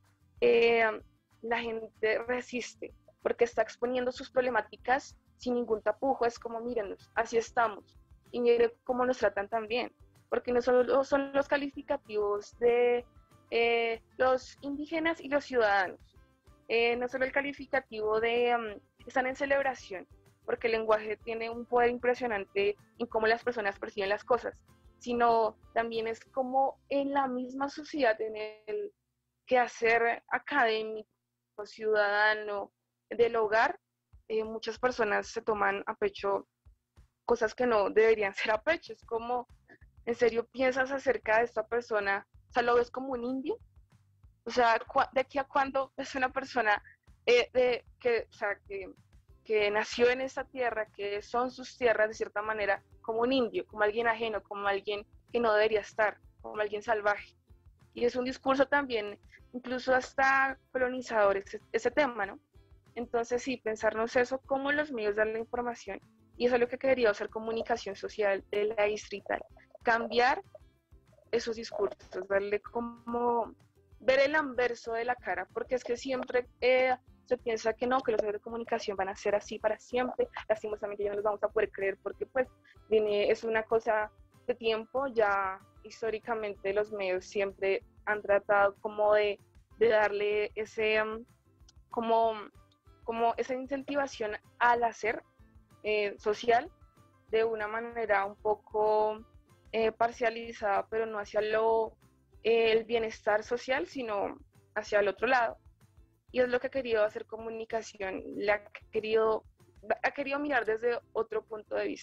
eh, la gente resiste, porque está exponiendo sus problemáticas sin ningún tapujo. Es como, mírenos, así estamos, y miren cómo nos tratan también, porque no solo son los calificativos de eh, los indígenas y los ciudadanos, eh, no solo el calificativo de um, están en celebración, porque el lenguaje tiene un poder impresionante en cómo las personas perciben las cosas, sino también es como en la misma sociedad, en el quehacer académico, ciudadano, del hogar, eh, muchas personas se toman a pecho cosas que no deberían ser a pecho. Es como, ¿en serio piensas acerca de esta persona? O sea, ¿lo ves como un indio? O sea, ¿de aquí a cuándo es una persona eh, de, que, o sea, que, que nació en esta tierra, que son sus tierras de cierta manera, como un indio, como alguien ajeno, como alguien que no debería estar, como alguien salvaje? Y es un discurso también, incluso hasta colonizador, ese, ese tema, ¿no? Entonces sí, pensarnos eso, cómo los medios dan la información, y eso es lo que quería hacer comunicación social de la distrital, cambiar esos discursos, darle como, ver el anverso de la cara, porque es que siempre eh, se piensa que no, que los medios de comunicación van a ser así para siempre, lastimosamente ya no los vamos a poder creer, porque pues viene, es una cosa de tiempo, ya históricamente los medios siempre han tratado como de, de darle ese, um, como, como esa incentivación al hacer eh, social de una manera un poco eh, parcializada, pero no hacia lo, eh, el bienestar social, sino hacia el otro lado. Y es lo que ha querido hacer comunicación, le ha querido, ha querido mirar desde otro punto de vista.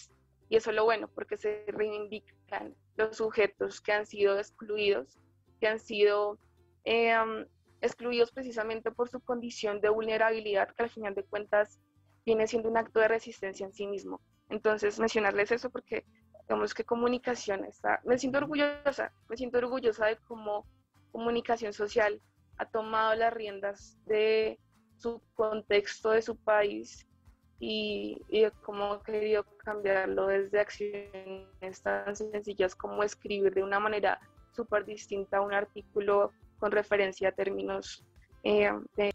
y eso es lo bueno, porque se reivindican los sujetos que han sido excluidos, que han sido eh, excluidos precisamente por su condición de vulnerabilidad, que al final de cuentas viene siendo un acto de resistencia en sí mismo. Entonces, mencionarles eso porque digamos que comunicación está, me siento orgullosa, me siento orgullosa de cómo comunicación social ha tomado las riendas de su contexto, de su país, y, y de cómo ha querido cambiarlo desde acciones tan sencillas como escribir de una manera súper distinta un artículo con referencia a términos eh, de...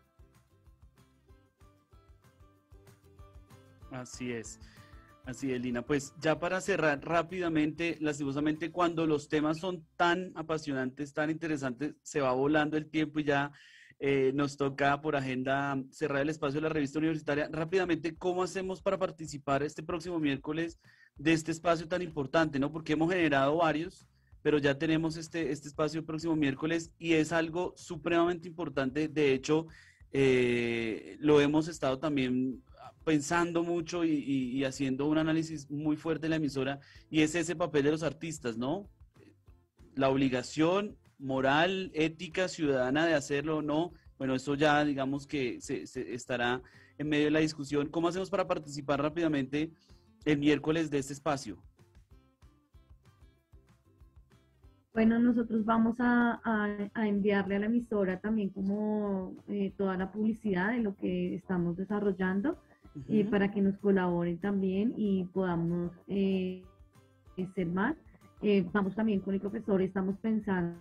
Así es. Así es, Lina. Pues ya para cerrar rápidamente, lastimosamente cuando los temas son tan apasionantes, tan interesantes, se va volando el tiempo y ya eh, nos toca por agenda cerrar el espacio de la revista universitaria. Rápidamente, ¿cómo hacemos para participar este próximo miércoles de este espacio tan importante, ¿no? Porque hemos generado varios, pero ya tenemos este, este espacio el próximo miércoles y es algo supremamente importante. De hecho, eh, lo hemos estado también pensando mucho y, y, y haciendo un análisis muy fuerte de la emisora, y es ese papel de los artistas, ¿no? La obligación moral, ética, ciudadana de hacerlo o no, bueno, eso ya digamos que se, se estará en medio de la discusión. ¿Cómo hacemos para participar rápidamente el miércoles de este espacio? Bueno, nosotros vamos a, a, a enviarle a la emisora también como eh, toda la publicidad de lo que estamos desarrollando. Uh-huh. eh, para que nos colaboren también y podamos eh, ser más. Eh, vamos también con el profesor, estamos pensando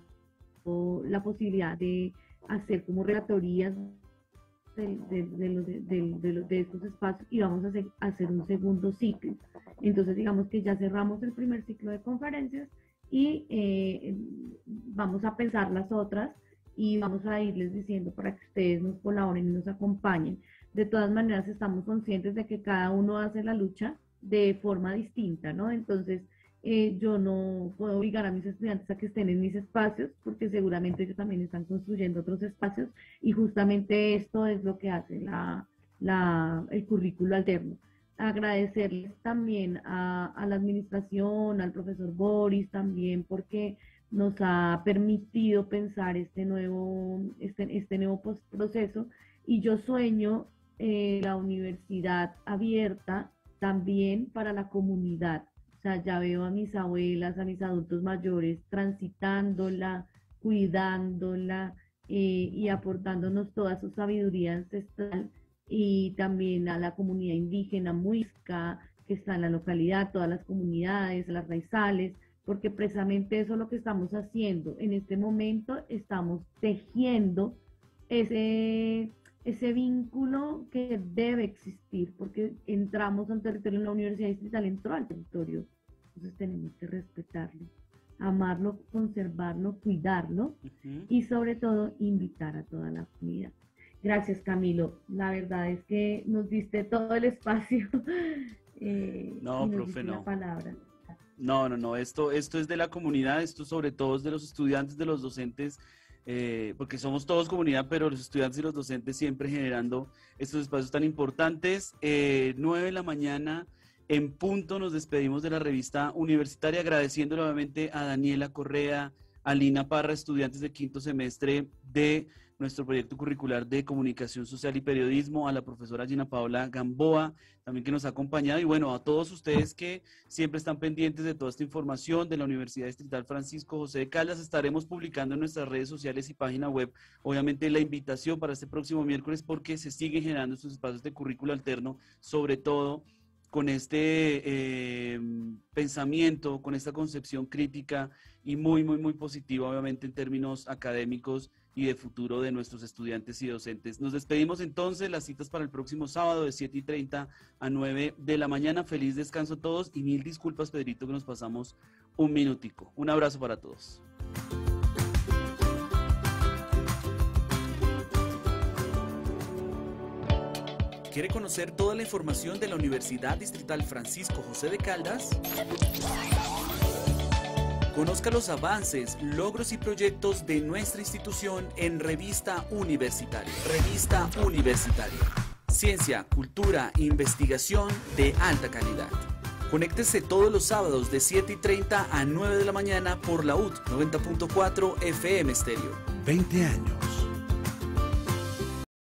la posibilidad de hacer como relatorías de, de, de, los, de, de, de, los, de estos espacios, y vamos a hacer, a hacer un segundo ciclo. Entonces digamos que ya cerramos el primer ciclo de conferencias y eh, vamos a pensar las otras y vamos a irles diciendo para que ustedes nos colaboren y nos acompañen. De todas maneras, estamos conscientes de que cada uno hace la lucha de forma distinta, ¿no? Entonces, eh, yo no puedo obligar a mis estudiantes a que estén en mis espacios, porque seguramente ellos también están construyendo otros espacios, y justamente esto es lo que hace la, la, el currículo alterno. Agradecerles también a, a la administración, al profesor Boris también, porque nos ha permitido pensar este nuevo, este, este nuevo proceso, y yo sueño Eh, la universidad abierta también para la comunidad. O sea, ya veo a mis abuelas, a mis adultos mayores transitándola, cuidándola eh, y aportándonos toda su sabiduría ancestral, y también a la comunidad indígena muisca que está en la localidad, todas las comunidades, las raizales, porque precisamente eso es lo que estamos haciendo. En este momento estamos tejiendo ese... ese vínculo que debe existir, porque entramos al territorio, la Universidad Distrital entró al territorio, entonces tenemos que respetarlo, amarlo, conservarlo, cuidarlo, uh-huh. y sobre todo invitar a toda la comunidad. Gracias, Camilo, la verdad es que nos diste todo el espacio. eh, no, y nos profe, no. La palabra. No, no, no, esto, esto es de la comunidad, esto sobre todo es de los estudiantes, de los docentes, Eh, porque somos todos comunidad, pero los estudiantes y los docentes siempre generando estos espacios tan importantes. Eh, nueve de la mañana en punto nos despedimos de la revista universitaria, agradeciendo nuevamente a Daniela Correa, a Lina Parra, estudiantes de quinto semestre de nuestro proyecto curricular de Comunicación Social y Periodismo, a la profesora Gina Paola Gamboa, también que nos ha acompañado, y bueno, a todos ustedes que siempre están pendientes de toda esta información de la Universidad Distrital Francisco José de Caldas. Estaremos publicando en nuestras redes sociales y página web, obviamente, la invitación para este próximo miércoles, porque se siguen generando estos espacios de currículo alterno, sobre todo con este eh, pensamiento, con esta concepción crítica y muy, muy, muy positiva, obviamente, en términos académicos y de futuro de nuestros estudiantes y docentes. Nos despedimos entonces, las citas para el próximo sábado de siete y treinta a nueve de la mañana. Feliz descanso a todos y mil disculpas, Pedrito, que nos pasamos un minutico. Un abrazo para todos. ¿Quiere conocer toda la información de la Universidad Distrital Francisco José de Caldas? Conozca los avances, logros y proyectos de nuestra institución en Revista Universitaria. Revista Universitaria. Ciencia, cultura e investigación de alta calidad. Conéctese todos los sábados de siete y treinta a nueve de la mañana por la U T noventa punto cuatro F M Estéreo. veinte años